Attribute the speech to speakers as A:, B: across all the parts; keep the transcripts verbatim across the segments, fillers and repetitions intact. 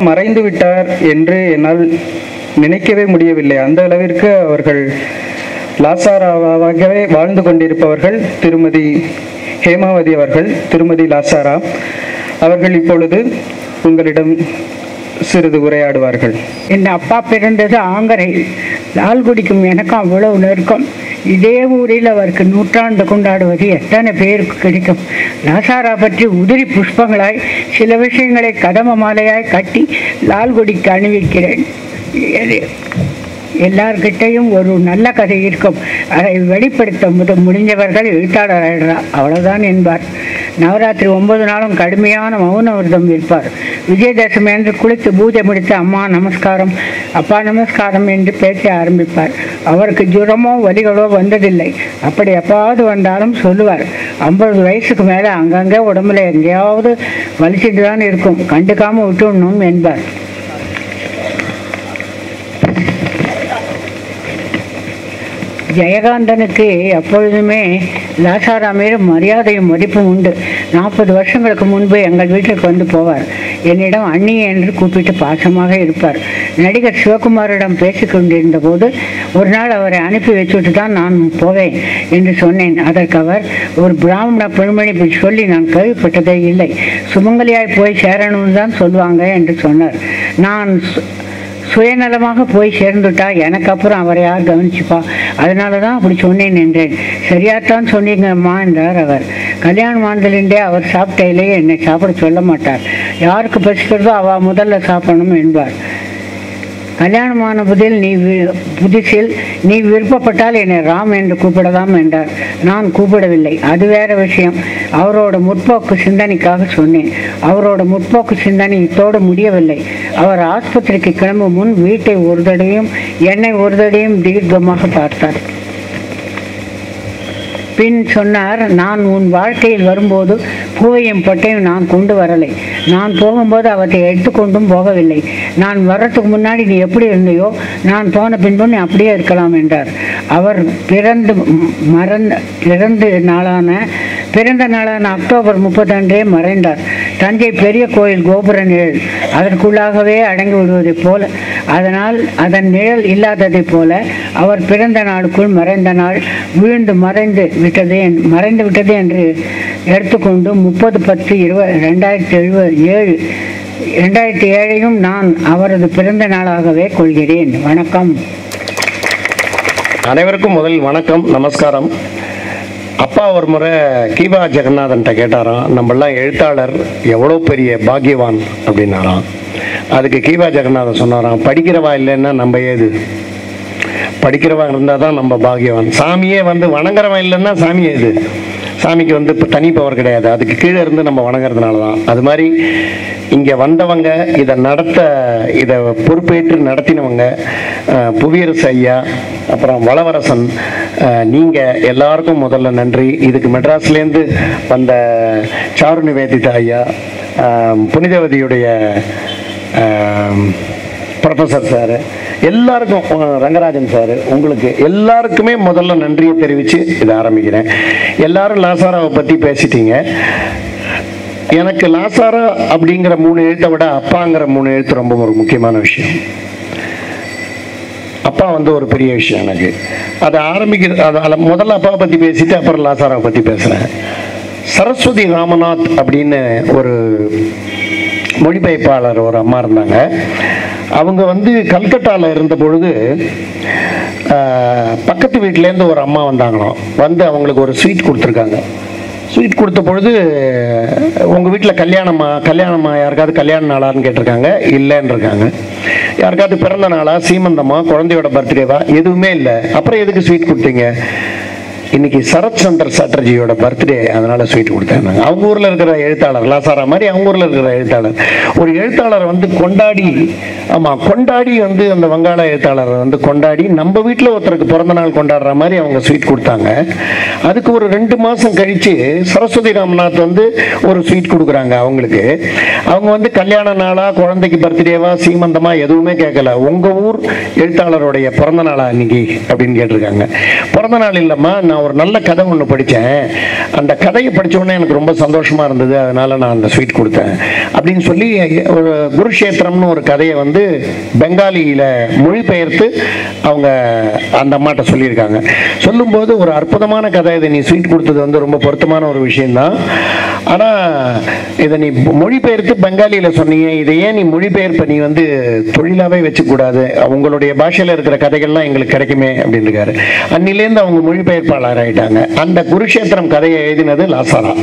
A: மறைந்து விட்டார் என்று என்னால் நினைக்கவே முடியவில்லை. அந்த அளவிற்கு அவர்கள் லாசாராவாகவே வாழ்ந்து கொண்டிருப்பவர்கள் திருமதி ஹேமாவதி அவர்கள். திருமதி லாசாரா அவர்கள் இப்பொழுது உங்களிடம் சிறிது உரையாடுவார்கள்.
B: என் அப்பா பிறந்தது ஆங்கரை. லால்குடிக்கும் எனக்கும் அவ்வளவு நெருக்கம். இதே ஊரில் அவருக்கு நூற்றாண்டு கொண்டாடுவது எத்தனை பேருக்கு கிடைக்கும். லாசாரா பற்றி உதிரி புஷ்பங்களாய் சில விஷயங்களை கதம மாலையாய் கட்டி லால்குடிக்கு அணிவிக்கிறேன். எல்லார்கிட்டையும் ஒரு நல்ல கதை இருக்கும். அதை வெளிப்படுத்த முத முடிஞ்சவர்கள் எழுத்தாளர் ஆயிடுறா, அவ்வளோதான் என்பார். நவராத்திரி ஒன்பது நாளும் கடுமையான மௌன விரதம் இருப்பார். விஜயதசமி என்று குளித்து பூஜை முடித்து அம்மா நமஸ்காரம், அப்பா நமஸ்காரம் என்று பேச ஆரம்பிப்பார். அவருக்கு ஜுரமோ வலிகளோ வந்ததில்லை. அப்படி எப்பாவது வந்தாலும் சொல்லுவார். ஐம்பது வயசுக்கு மேலே அங்கங்கே உடம்புல எங்கேயாவது வலிச்சுட்டு தான் இருக்கும், கண்டுக்காமல் விட்டுடணும் என்பார். ஜெயகாந்தனுக்கு எப்பொழுதுமே லாசாரா மீது மரியாதையும் மதிப்பும் உண்டு. நாற்பது வருஷங்களுக்கு முன்பு எங்கள் வீட்டுக்கு வந்து போவார். என்னிடம் அண்ணி என்று கூப்பிட்டு பாசமாக இருப்பார். நடிகர் சிவகுமாரிடம் பேசி கொண்டிருந்த போது ஒரு நாள் அவரை அனுப்பி வச்சுட்டு தான் நான் போவேன் என்று சொன்னேன். அதற்கு அவர், ஒரு பிராமண பெண்மணி இப்படி சொல்லி நான் கேள்விப்பட்டதே இல்லை, சுமங்கலியாய் போய் சேரணும்னு தான் சொல்லுவாங்க என்று சொன்னார். நான் சுயநலமாக போய் சேர்ந்துட்டா எனக்கு அப்புறம் அவரை யார் கவனிச்சுப்பா, அதனால தான் அப்படி சொன்னேன் என்றேன். சரியாத்தான் சொன்னீங்கம்மா என்றார் அவர். கல்யாணம் ஆனதுலேருந்தே அவர் சாப்பிட்டையிலேயே என்னை சாப்பிட சொல்ல மாட்டார். யாருக்கு பசிக்கிறதோ அவள் முதல்ல சாப்பிடணும் என்பார். கல்யாணமான புதில் நீ புதுசில் நீ விருப்பப்பட்டால் என்னை ராம் என்று கூப்பிடலாம் என்றார். நான் கூப்பிடவில்லை, அது வேற விஷயம். அவரோட முற்போக்கு சிந்தனைக்காக சொன்னேன். அவரோட முற்போக்கு சிந்தனை இத்தோடு முடியவில்லை. அவர் ஆஸ்பத்திரிக்கு கிளம்பும் முன் வீட்டை ஒரு தடவையும் என்னை ஒரு தடவையும் தீர்க்கமாக பார்த்தார். பின் சொன்னார், நான் உன் வாழ்க்கையில் வரும்போது பூவையும் பொட்டையும் நான் கொண்டு வரலை. நான் போகும்போது அவற்றை எடுத்துக்கொண்டும் போகவில்லை. நான் வர்றதுக்கு முன்னாடி நீ எப்படி இருந்தையோ நான் போன பின்பு நீ அப்படியே இருக்கலாம் என்றார். அவர் பிறந்து மறந்த பிறந்த நாளான பிறந்த நாளான அக்டோபர் முப்பத்தன்றே மறைந்தார். தஞ்சை பெரிய கோயில் கோபுர நிழல் அதற்குள்ளாகவே அடங்கி விடுவதைப் போல, அதனால் அதன் நிழல் இல்லாததைப் போல அவர் பிறந்த நாளுக்குள் மறைந்த நாள் வீழ்ந்து மறைந்து விட்டது மறைந்து விட்டது என்று எடுத்துக்கொண்டு முப்பது பத்து இருபது ரெண்டாயிரத்தி எழுபது ஏழு ரெண்டாயிரத்தி ஏழையும் நான் அவரது பிறந்த நாளாகவே கொள்கிறேன். வணக்கம்.
C: அனைவருக்கும் முதல் வணக்கம், நமஸ்காரம். அப்பா ஒரு முறை கீபா ஜெகநாதன்ட்ட கேட்டாராம், நம்மளாம் எழுத்தாளர் எவ்வளோ பெரிய பாக்கியவான் அப்படின்னாராம். அதுக்கு கீபா ஜெகநாதன் சொன்னாராம், படிக்கிறவா இல்லைன்னா நம்ம ஏது, படிக்கிறவா இருந்தால் தான் நம்ம பாக்கியவான். சாமியே வந்து வணங்குறவன் இல்லைன்னா சாமி ஏது, சாமிக்கு வந்து இப்போ தனி பவர் கிடையாது, அதுக்கு கீழே இருந்து நம்ம வணங்குறதுனால தான். அது மாதிரி இங்கே வந்தவங்க, இதை நடத்த இதை பொறுப்பேற்று நடத்தினவங்க புவியரசு ஐயா, அப்புறம் வளவரசன், நீங்கள் எல்லாருக்கும் முதல்ல நன்றி. இதுக்கு மெட்ராஸ்லேருந்து வந்த சாரு நிவேதிதா ஐயா, புனிதவதியுடைய ப்ரொஃபஸர் சார், எல்லாருக்கும், ரங்கராஜன் சார், உங்களுக்கு எல்லாருக்குமே முதல்ல நன்றியை தெரிவித்து இதை ஆரம்பிக்கிறேன். எல்லாரும் லாசாராவை பற்றி பேசிட்டீங்க. எனக்கு லாசாரா அப்படிங்கிற மூணு எழுத்தை விட அப்பாங்கிற மூணு எழுத்து ரொம்ப ஒரு முக்கியமான விஷயம். அப்பா வந்து ஒரு பெரிய விஷயம் எனக்கு. அதை ஆரம்பிக்கிறது, அதை முதல்ல அப்பாவை பற்றி பேசிட்டு அப்புறம் லாசாராவை பற்றி பேசுகிறேன். சரஸ்வதி ராமநாத் அப்படின்னு ஒரு மொழிபெயர்ப்பாளர் ஒரு அம்மா இருந்தாங்க. அவங்க வந்து கல்கட்டாவில் இருந்த பொழுது பக்கத்து வீட்டிலேருந்து ஒரு அம்மா வந்தாங்களாம். வந்து அவங்களுக்கு ஒரு ஸ்வீட் கொடுத்துருக்காங்க. ஸ்வீட் கொடுத்த பொழுது, உங்கள் வீட்டில் கல்யாணமா கல்யாணமா யாருக்காவது கல்யாண நாளான்னு கேட்டிருக்காங்க. இல்லைன்னு இருக்காங்க. யாருக்காவது பிறந்த நாளா, சீமந்தமா, குழந்தையோட பர்த்டேவா, எதுவுமே இல்லை. அப்புறம் எதுக்கு ஸ்வீட் கொடுத்தீங்க? இன்னைக்கு சரத் சந்திர சாட்டர்ஜியோட பர்த்டே, அதனால ஸ்வீட் கொடுத்தாங்க. அவங்க ஊரில் இருக்கிற எழுத்தாளர், லாசாரா மாதிரி அவங்க ஊரில் இருக்கிற எழுத்தாளர், ஒரு எழுத்தாளர் வந்து கொண்டாடி, ஆமாம் கொண்டாடி வந்து அந்த வங்காள எழுத்தாளரை வந்து கொண்டாடி நம்ம வீட்டில் ஒருத்தருக்கு பிறந்த நாள் கொண்டாடுற மாதிரி அவங்க ஸ்வீட் கொடுத்தாங்க. அதுக்கு ஒரு ரெண்டு மாதம் கழித்து சரஸ்வதி ராமநாத் வந்து ஒரு ஸ்வீட் கொடுக்குறாங்க அவங்களுக்கு. அவங்க வந்து கல்யாண நாளா, குழந்தைக்கு பர்த்டேவா, சீமந்தமா எதுவுமே கேட்கல. உங்கள் ஊர் எழுத்தாளருடைய பிறந்த நாளா இன்னைக்கு அப்படின்னு கேட்டிருக்காங்க. பிறந்த நாள் இல்லைம்மா, நான் நான் ஒரு நல்ல கதை ஒன்று படித்தேன், அந்த கதையை படித்த உடனே எனக்கு ரொம்ப சந்தோஷமாக இருந்தது, அதனால் நான் அந்த ஸ்வீட் கொடுத்தேன் அப்படின்னு சொல்லி ஒரு குருஷேத்திரம்னு ஒரு கதையை வந்து பெங்காலியில் மொழிபெயர்த்து அவங்க அந்த அம்மாட்ட சொல்லியிருக்காங்க. சொல்லும்போது ஒரு அற்புதமான கதை, இதை நீ ஸ்வீட் கொடுத்தது வந்து ரொம்ப பொருத்தமான ஒரு விஷயம்தான். ஆனால் இதை நீ மொழிபெயர்த்து பெங்காலியில் சொன்னீங்க, இதை ஏன் நீ மொழிபெயர்ப்பை நீ வந்து தொழிலாகவே வச்சுக்கூடாது, உங்களுடைய பாஷையில் இருக்கிற கதைகள்லாம் எங்களுக்கு கிடைக்குமே அப்படின்னு இருக்காரு. அன்னிலேருந்து அவங்க மொழிபெயர்ப்பாளர் ஆகிட்டாங்க. அந்த குருஷேத்திரம் கதையை எழுதினது லாசாரா.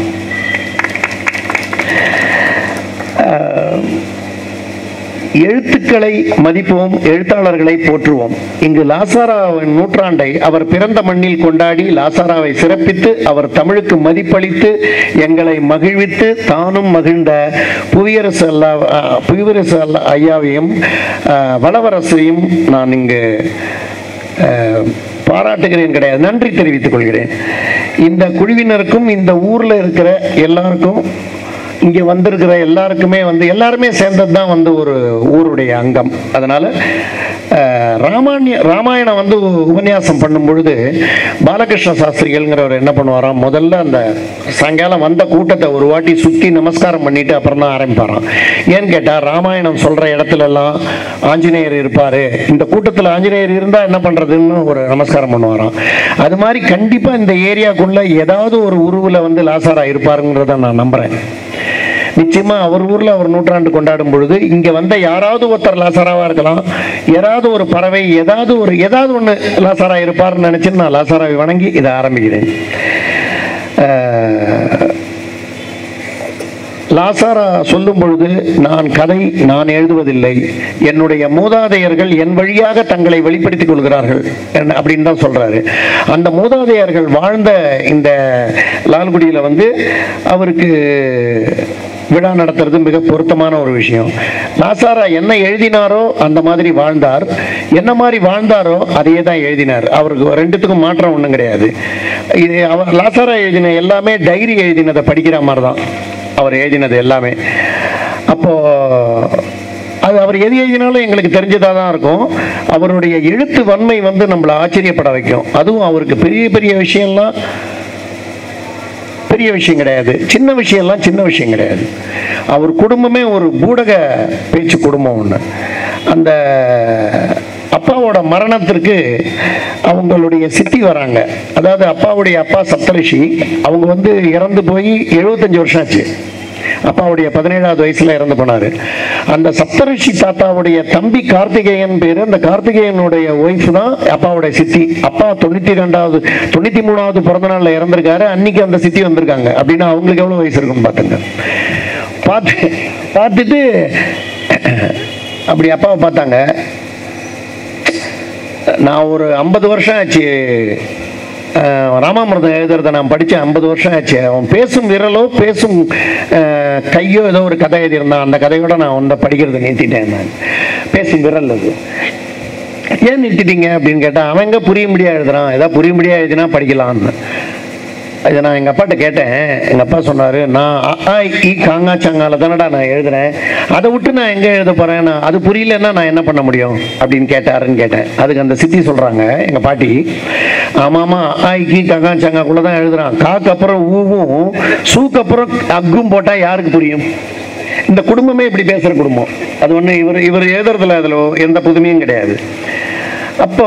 C: எழுத்துக்களை மதிப்போம், எழுத்தாளர்களை போற்றுவோம். இங்கு லாசாராவின் நூற்றாண்டை அவர் பிறந்த மண்ணில் கொண்டாடி லாசாராவை சிறப்பித்து அவர் தமிழுக்கு மதிப்பளித்து எங்களை மகிழ்வித்து தானும் மகிழ்ந்த புவியரசு அல்லா புவியரசு அல்லா ஐயாவையும் வளவரசையும் நான் இங்கு பாராட்டுகிறேன் கிடையாது, நன்றி தெரிவித்துக் கொள்கிறேன். இந்த குழுவினருக்கும் இந்த ஊரில் இருக்கிற எல்லாருக்கும் இங்கே வந்திருக்கிற எல்லாருக்குமே வந்து எல்லாருமே சேர்ந்தது தான் வந்து ஒரு ஊருடைய அங்கம். அதனால் ராமாயண ராமாயணம் வந்து உபன்யாசம் பண்ணும் பொழுது பாலகிருஷ்ண சாஸ்திரிகள்ங்கிறவர் என்ன பண்ணுவாராம், முதல்ல அந்த சாயங்காலம் வந்த கூட்டத்தை ஒரு வாட்டி சுற்றி நமஸ்காரம் பண்ணிட்டு அப்புறம் தான் ஆரம்பிப்பாராம். ஏன்னு கேட்டால் ராமாயணம் சொல்கிற இடத்துலலாம் ஆஞ்சநேயர் இருப்பார், இந்த கூட்டத்தில் ஆஞ்சநேயர் இருந்தால் என்ன பண்ணுறதுன்னு ஒரு நமஸ்காரம் பண்ணுவாராம். அது மாதிரி கண்டிப்பாக இந்த ஏரியாக்குள்ளே ஏதாவது ஒரு உருவில் வந்து லாசாரா இருப்பாருங்கிறத நான் நம்புகிறேன். நிச்சயமா அவர் ஊர்ல அவர் நூற்றாண்டு கொண்டாடும் பொழுது இங்க வந்த யாராவது ஒருத்தர் லாசாராவா இருக்கலாம், யாராவது ஒரு பறவை ஏதாவது ஒரு ஏதாவது ஒண்ணு லாசாரா இருப்பார்னு நினைச்சு நான் லாசாராவை வணங்கி இதை ஆரம்பிக்கிறேன். லாசாரா சொல்லும் பொழுது நான் கதை நான் எழுதுவதில்லை, என்னுடைய மூதாதையர்கள் என் வழியாக தங்களை வெளிப்படுத்திக் கொள்கிறார்கள் அப்படின்னு தான் சொல்றாரு. அந்த மூதாதையர்கள் வாழ்ந்த இந்த லால்குடியில் வந்து அவருக்கு விழா நடத்துறது மிக பொருத்தமான ஒரு விஷயம். லாசாரா என்ன எழுதினாரோ அந்த மாதிரி வாழ்ந்தார், என்ன மாதிரி வாழ்ந்தாரோ அதையே தான் எழுதினார். அவருக்கு ரெண்டுத்துக்கும் மாற்றம் ஒன்றும் கிடையாது. இது அவர் லாசாரா எழுதின எல்லாமே டைரி எழுதினதை படிக்கிற மாதிரி தான் அவர் எழுதினது எல்லாமே. அப்போ அது அவர் எது எழுதினாலும் எங்களுக்கு தெரிஞ்சதாக தான் இருக்கும். அவருடைய எழுத்து வன்மை வந்து நம்மளை ஆச்சரியப்பட வைக்கும். அதுவும் அவருக்கு பெரிய பெரிய விஷயம்லாம் பெரிய விஷயம் கிடையாது, சின்ன விஷயம்லாம் சின்ன விஷயம் கிடையாது. அவர் குடும்பமே ஒரு பூடக பேச்சு குடும்பம் ஒன்று. அந்த அப்பாவோட மரணத்திற்கு அவங்களுடைய சித்தி வராங்க. அதாவது அப்பாவுடைய அப்பா சப்தரிஷி, அவங்க வந்து இறந்து போய் எழுபத்தஞ்சு வருஷம் ஆச்சு. அப்பாவுடைய பதினேழாவது வயசுல இறந்து போனாரு. அந்த சப்தரிஷி தாத்தாவுடைய தம்பி கார்த்திகேயன் பேரு. அந்த கார்த்திகேயனுடைய ஒய்ஃப் தான் அப்பாவுடைய சித்தி. அப்பா தொண்ணூத்தி ரெண்டாவது தொண்ணூத்தி மூணாவது பிறந்த நாள்ல இறந்திருக்காரு. அன்னைக்கு அந்த சித்தி வந்திருக்காங்க. அப்படின்னா அவங்களுக்கு எவ்வளவு வயசு இருக்குன்னு பாத்துங்க. பார்த்து பார்த்துட்டு அப்படி அப்பாவை பார்த்தாங்க. நான் ஒரு ஐம்பது வருஷம் ஆச்சு ராமாமிர்தம் எழுதுறத நான் படித்தேன், ஐம்பது வருஷம் ஆச்சு. அவன் பேசும் விரலோ பேசும் கையோ ஏதோ ஒரு கதை எழுதியிருந்தான். அந்த கதையோட நான் வந்து படிக்கிறத நிறுத்திட்டேன். நான் பேசும் விரல் அது ஏன் நிறுத்திட்டீங்க அப்படின்னு கேட்டால், அவன் எங்கே புரிய முடியாது எழுதுறான், ஏதாவது புரிய முடியாது எழுதினா படிக்கலான்னு. இதை நான் எங்கள் அப்பாட்ட கேட்டேன். எங்கள் அப்பா சொன்னார், நான் ஆ இ காங்கா சாங்கால தானடா நான் எழுதுறேன், அதை விட்டு நான் எங்கே எழுத போகிறேன், நான் அது புரியலன்னா நான் என்ன பண்ண முடியும் அப்படின்னு கேட்டாருன்னு கேட்டேன். அதுக்கு அந்த சித்தி சொல்கிறாங்க, எங்கள் பாட்டி, ஆமாம்மா ஆ இ காங்கா சாங்காக்குள்ளே தான் எழுதுறான், காக்கு அப்புறம் ஊவும் சூக்கு அப்புறம் அக்கும் போட்டால் யாருக்கு புரியும்? இந்த குடும்பமே இப்படி பேசுகிற குடும்பம். அது ஒன்று இவர் இவர் எழுதுறதுல அதில் எந்த புதுமையும் கிடையாது. அப்போ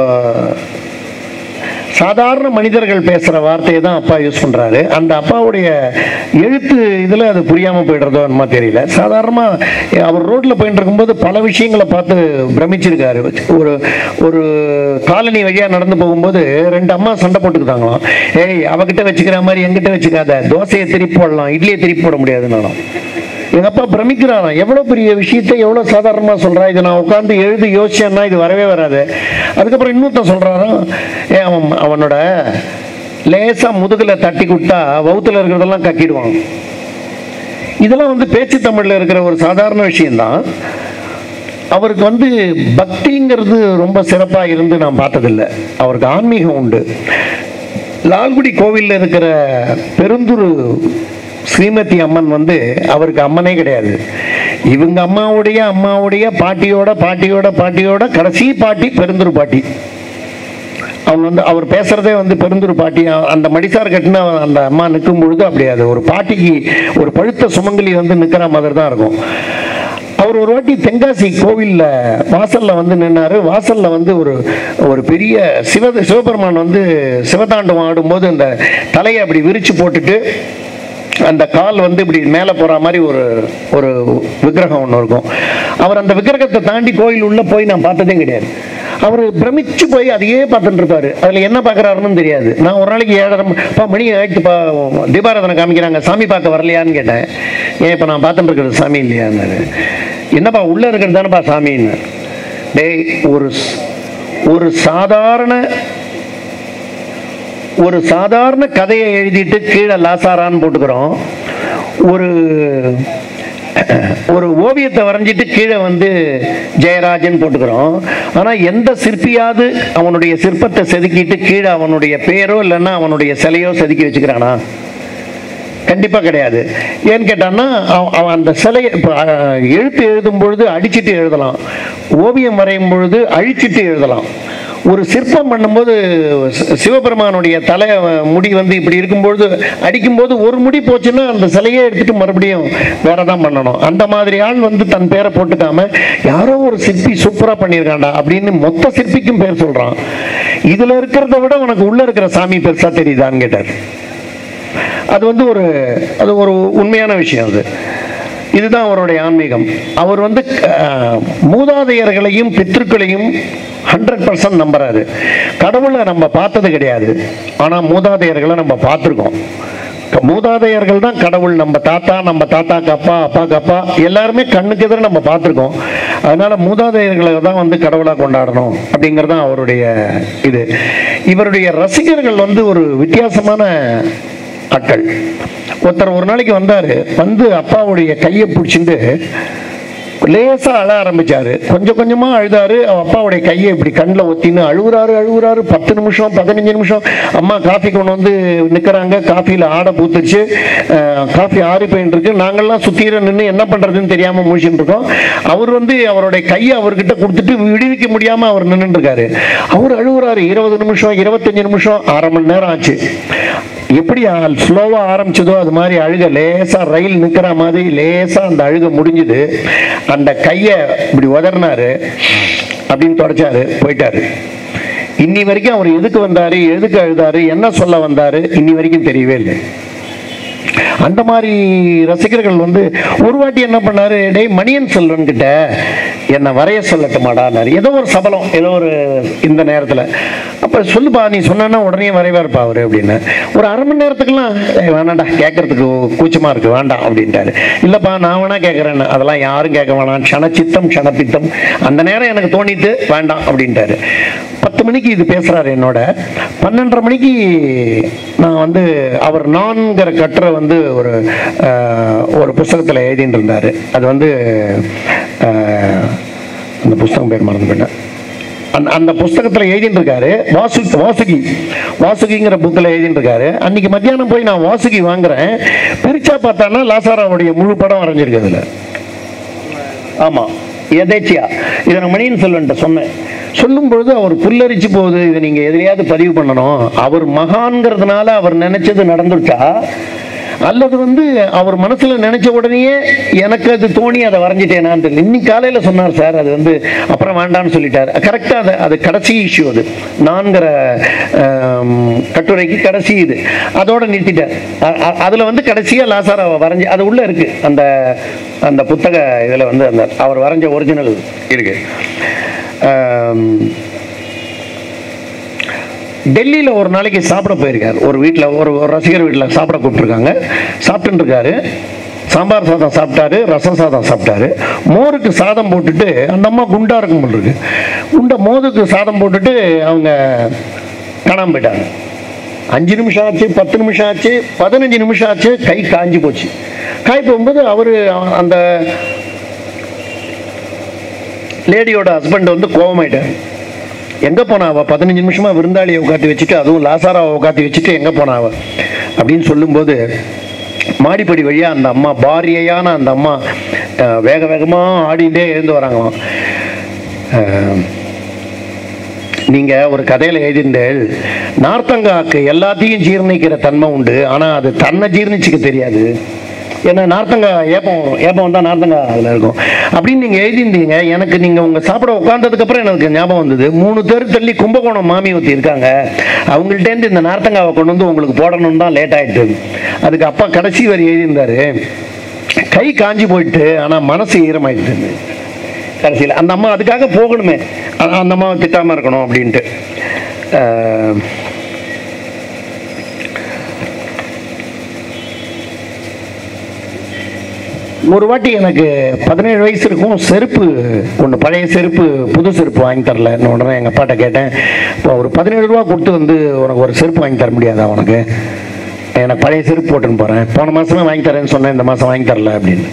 C: சாதாரண மனிதர்கள் பேசுகிற வார்த்தையை தான் அப்பா யூஸ் பண்ணுறாரு. அந்த அப்பாவுடைய எழுத்து இதில் அது புரியாமல் போய்டுறதோ என்னமோ தெரியல. சாதாரணமாக அவர் ரோட்டில் போயிட்டு இருக்கும்போது பல விஷயங்களை பார்த்து பிரமிச்சிருக்காரு. ஒரு ஒரு காலனி வழியாக நடந்து போகும்போது ரெண்டு அம்மா சண்டை போட்டுக்கிட்டாங்களாம். ஏய், அவகிட்ட வச்சுக்கிற மாதிரி எங்கிட்ட வச்சுக்காத, தோசையை திருப்பி போடலாம், இட்லியை திருப்பி போட முடியாதுன்னாலும். எங்கள் அப்பா பிரமிக்கிறாராம், எவ்வளோ பெரிய விஷயத்தை எவ்வளோ சாதாரணமாக சொல்கிறா, இதை நான் உட்காந்து எழுதி யோசிச்சேன்னா இது வரவே வராது. அதுக்கப்புறம் இன்னொருத்தன் சொல்கிறாராம், ஏ அவன் அவனோட லேசாக முதுகில் தட்டி கொடுத்தா வவுத்தில் இருக்கிறதெல்லாம் கக்கிடுவான். இதெல்லாம் வந்து பேச்சு தமிழில் இருக்கிற ஒரு சாதாரண விஷயந்தான். அவருக்கு வந்து பக்திங்கிறது ரொம்ப சிறப்பாக இருந்து நான் பார்த்ததில்லை. அவருக்கு ஆன்மீகம் உண்டு. லால்குடி கோவிலில் இருக்கிற பெருந்துரு ஸ்ரீமதி அம்மன் வந்து அவருக்கு அம்மனே கிடையாது. இவங்க அம்மாவுடைய அம்மாவுடைய பாட்டியோட பாட்டியோட பாட்டியோட கடைசி பாட்டி பெருந்துரு பாட்டி. அவங்க வந்து அவர் பேசுகிறதே வந்து பெருந்தூர் பாட்டி, அந்த மடிசார் கட்டின அந்த அம்மா நிற்கும் பொழுது அப்படி அது ஒரு பாட்டிக்கு ஒரு பழுத்த சுமங்கலி வந்து நிற்கிற மாதிரி தான் இருக்கும். அவர் ஒரு வாட்டி தென்காசி கோவிலில் வாசலில் வந்து நின்னார். வாசலில் வந்து ஒரு ஒரு பெரிய சிவ சிவபெருமான் வந்து சிவதாண்டவம் ஆடும்போது அந்த தலையை அப்படி விரித்து போட்டுட்டு அந்த கால் வந்து இப்படி மேலே போகிற மாதிரி ஒரு ஒரு விக்கிரகம் ஒன்று இருக்கும். அவர் அந்த விக்கிரகத்தை தாண்டி கோயில் உள்ளே போய் நான் பார்த்ததே கிடையாது. அவர் பிரமிச்சு போய் அதையே பார்த்துட்டு இருப்பாரு. அதில் என்ன பார்க்குறாருன்னு தெரியாது. நான் ஒரு நாளைக்கு ஏழரைப்பா மணி ஆயிடுச்சுப்பா, தீபாராதனை காமிக்கிறாங்க, சாமி பார்க்க வரலையான்னு கேட்டேன். ஏன் இப்போ நான் பார்த்துட்டு இருக்கிறது சாமி இல்லையான்னாரு. என்னப்பா உள்ளே இருக்கிறது தானேப்பா சாமின்னு. டேய், ஒரு ஒரு சாதாரண ஒரு சாதாரண கதையை எழுதிட்டு கீழே லாசாரான்னு போட்டுக்கிறோம். ஒரு ஒரு ஓவியத்தை வரைஞ்சிட்டு கீழே வந்து ஜெயராஜன் போட்டுக்கிறோம். ஆனால் எந்த சிற்பியாவது அவனுடைய சிற்பத்தை செதுக்கிட்டு கீழே அவனுடைய பேரோ இல்லைன்னா அவனுடைய சிலையோ செதுக்கி வச்சுக்கிறானா? கண்டிப்பாக கிடையாது. ஏன்னு கேட்டான்னா அவன் அந்த சிலையை இப்போ எழுத்து எழுதும் பொழுது அடிச்சுட்டு எழுதலாம், ஓவியம் வரையும் பொழுது அழிச்சிட்டு எழுதலாம். ஒரு சிற்பம் பண்ணும்போது சிவபெருமானுடைய தலை முடி வந்து இப்படி இருக்கும்பொழுது அடிக்கும்போது ஒரு முடி போச்சுன்னா அந்த சிலையே எடுத்துட்டு மறுபடியும் வேற தான் பண்ணணும். அந்த மாதிரி ஆள் வந்து தன் பேரை போட்டுக்காம யாரோ ஒரு சிற்பி சூப்பரா பண்ணியிருக்காண்டா அப்படின்னு மொத்த சிற்பிக்கும் பேர் சொல்றான். இதுல இருக்கிறத விட உனக்கு உள்ள இருக்கிற சாமி பெருசா தெரியுதான்னு கேட்டார். அது வந்து ஒரு அது ஒரு உண்மையான விஷயம். அது இதுதான் அவருடைய ஆன்மீகம். அவர் வந்து மூதாதையர்களையும் பித்ருக்களையும் ஹண்ட்ரட் பர்சன்ட் நம்புறாரு. கடவுளை நம்ம பார்த்தது கிடையாது, ஆனால் மூதாதையர்களை நம்ம பார்த்துருக்கோம். மூதாதையர்கள் தான் கடவுள். நம்ம தாத்தா, நம்ம தாத்தாக்கு அப்பா, அப்பாக்கு அப்பா எல்லாருமே கண்ணுக்கு எதிர நம்ம பார்த்துருக்கோம். அதனால மூதாதையர்களை தான் வந்து கடவுளாக கொண்டாடணும் அப்படிங்கிறது தான் அவருடைய இது. இவருடைய ரசிகர்கள் வந்து ஒரு வித்தியாசமான ஆட்கள். ஒருத்தர் ஒரு நாளைக்கு வந்தார். வந்து அப்பாவுடைய கையை பிடிச்சிட்டு லேசா அழ ஆரம்பிச்சாரு. கொஞ்சம் கொஞ்சமா அழுதாரு. அப்பாவுடைய கையை இப்படி கண்ணில் ஒத்தின்னு அழுகுறாரு அழுகுறாரு பத்து நிமிஷம் பதினஞ்சு நிமிஷம். அம்மா காஃபி கொண்டு வந்து நிற்கிறாங்க. காஃபியில் ஆடை பூத்துச்சு. காஃபி ஆறி போயிட்டு இருக்கு. நாங்கள்லாம் சுத்தீர நின்று என்ன பண்றதுன்னு தெரியாம முழிச்சுட்டு இருக்கோம். அவர் வந்து அவருடைய கையை அவர்கிட்ட கொடுத்துட்டு விடுவிக்க முடியாம அவர் நின்றுட்டு இருக்காரு. அவர் அழுகுறாரு. இருபது நிமிஷம் இருபத்தஞ்சு நிமிஷம் அரை மணி நேரம் ஆச்சு. எப்படி ஸ்லோவா ஆரம்பிச்சதோ அது மாதிரி அழுக லேசா ரயில் நிக்கிற மாதிரி லேசா அந்த அழுக முடிஞ்சது. அந்த கையை இப்படி உதறினாரு, அப்படின்னு தொடச்சாரு, போயிட்டாரு. இன்னி வரைக்கும் அவர் எதுக்கு வந்தாரு, எதுக்கு அழுதாரு, என்ன சொல்ல வந்தாரு இன்னி வரைக்கும் தெரியவே இல்லை. அந்த மாதிரி ரசிகர்கள் வந்து ஒரு வாட்டி என்ன பண்ணாரு, டேய் மணியன் செல்வன் கிட்ட என்னை வரைய சொல்லட்டுமாடான்னாரு. ஏதோ ஒரு சபலம், ஏதோ ஒரு இந்த நேரத்தில். அப்போ சொல்லுப்பா, நீ சொன்னா உடனே வரைவார்ப்பா அவரு அப்படின்னு. ஒரு அரை மணி நேரத்துக்குலாம் வேணாண்டா, கேட்கறதுக்கு கூச்சமா இருக்கு, வேண்டாம் அப்படின்ட்டாரு. இல்லப்பா நான் வேணா கேட்கறேன்னு. அதெல்லாம் யாரும் கேட்க வேணாம், க்ஷணச்சித்தம் க்ஷணப்பித்தம். அந்த நேரம் எனக்கு தோணிட்டு வேண்டாம் அப்படின்ட்டாரு. பத்து மணிக்கு இது பேசுறாரு என்னோட. பன்னெண்டரை மணிக்கு நான் வந்து அவர் நான்கிற கட்டுரை வந்து ஒரு ஒரு புஸ்தகத்தில் எழுதிட்டு இருந்தாரு. அது வந்து அந்த புஸ்தகம் பேர் மறந்து போயிட்டேன். அந்த அந்த புஸ்தகத்தில் எழுதிட்டு இருக்காரு. வாசு வாசுகி வாசுகிங்கிற புக்கில் எழுதிட்டு இருக்காரு. அன்னைக்கு மத்தியானம் போய் நான் வாசுகி வாங்குறேன். பிரிச்சா பார்த்தானா லாசாராவுடைய முழு படம் வரைஞ்சிருக்கு அதுல. ஆமா, எதேச்சியா இதை நான் மணியன் செல்வன்ட்ட சொன்னேன். சொல்லும் பொழுது அவர் புல்லரிச்சு போகுது. இதை நீங்க எதிலையாவது பதிவு பண்ணணும். அவர் மகான்கிறதுனால அவர் நினைச்சது நடந்துருச்சா, அல்லது வந்து அவர் மனசுல நினைச்ச உடனேயே எனக்கு அது தோணி அதை வரைஞ்சிட்டேனான்னு தெரியல. இன்னைக்கு காலையில சொன்னார் சார், அது வந்து அப்புறம் வேண்டான்னு சொல்லிட்டாரு. கரெக்டா அது அது கடைசி இஷ்யூ. அது நான்கிற கட்டுரைக்கு கடைசி இது அதோட நிறுத்திட்டார். அதுல வந்து கடைசியா லாசாராவை வரைஞ்சி அது உள்ள இருக்கு. அந்த அந்த புத்தக இதுல வந்து அந்த அவர் வரைஞ்ச ஒரிஜினல் இருக்கு. டெல்லியில் ஒரு நாளைக்கு சாப்பிட போயிருக்காரு. ஒரு வீட்டில் ஒரு ரசிகர் வீட்டில் சாப்பிட கூப்பிட்டுருக்காங்க. சாப்பிட்டுன்னு இருக்காரு. சாம்பார் சாதம் சாப்பிட்டாரு, ரசம் சாதம் சாப்பிட்டாரு. மோருக்கு சாதம் போட்டுட்டு அந்த அம்மா குண்டா இருக்கும் போல் இருக்கு. குண்டை மோதுக்கு சாதம் போட்டுட்டு அவங்க காணாமல் போயிட்டாங்க. அஞ்சு நிமிஷம் ஆச்சு, பத்து நிமிஷம் ஆச்சு, பதினஞ்சு நிமிஷம் ஆச்சு. கை காஞ்சி போச்சு. காய் போகும்போது அவரு அந்த லேடியோட ஹஸ்பண்ட் வந்து கோபமாயிட்டார். எங்கே போனாவ, பதினஞ்சு நிமிஷமா விருந்தாளியை உட்காத்தி வச்சுட்டு, அதுவும் லாசாராவை உட்காத்தி வச்சுட்டு எங்கே போனாவ அப்படின்னு சொல்லும்போது மாடிப்படி வழியா அந்த அம்மா, பாரியையான அந்த அம்மா வேக வேகமாக ஆடிண்டே எழுந்து வராங்களாம். நீங்க ஒரு கதையில எழுதிண்டேள், நார்த்தங்காக்கு எல்லாத்தையும் ஜீர்ணிக்கிற தன்மை உண்டு, ஆனா அது தன்னை ஜீர்ணிச்சுக்க தெரியாது. ஏன்னா நார்த்தங்காய் ஏப்பம் வரும், ஏப்பம் வந்தால் நார்த்தங்காய் அதில் இருக்கும் அப்படின்னு நீங்கள் எழுதியிருந்தீங்க. எனக்கு நீங்கள் உங்கள் சாப்பிட உட்காந்ததுக்கப்புறம் எனக்கு ஞாபகம் வந்தது, மூணு தெரு தள்ளி கும்பகோணம் மாமி ஊற்றி இருக்காங்க, அவங்கள்ட்டேருந்து இந்த நார்த்தங்காவை கொண்டு வந்து உங்களுக்கு போடணும்னு தான் லேட் ஆகிட்டு. அதுக்கு அப்பா கடைசி வரி எழுதியிருந்தாரு, கை காஞ்சி போயிட்டு ஆனால் மனசு ஈரமாயிட்டு கடைசியில். அந்த அம்மா அதுக்காக போகணுமே, அந்த அம்மாவை திட்டாமல் இருக்கணும் அப்படின்ட்டு. ஒரு வாட்டி எனக்கு பதினேழு வயசு இருக்கும், செருப்பு ஒன்று பழைய செருப்பு புது செருப்பு வாங்கி தரல. உடனே எங்கள் அப்பாட்ட கேட்டேன், இப்போ ஒரு பதினேழு ரூபா கொடுத்து வந்து உனக்கு ஒரு செருப்பு வாங்கி தர முடியாதா உனக்கு, எனக்கு பழைய செருப்பு போட்டுன்னு போகிறேன், போன மாதமே வாங்கி தரேன்னு சொன்னேன், இந்த மாதம் வாங்கி தரல அப்படின்னு.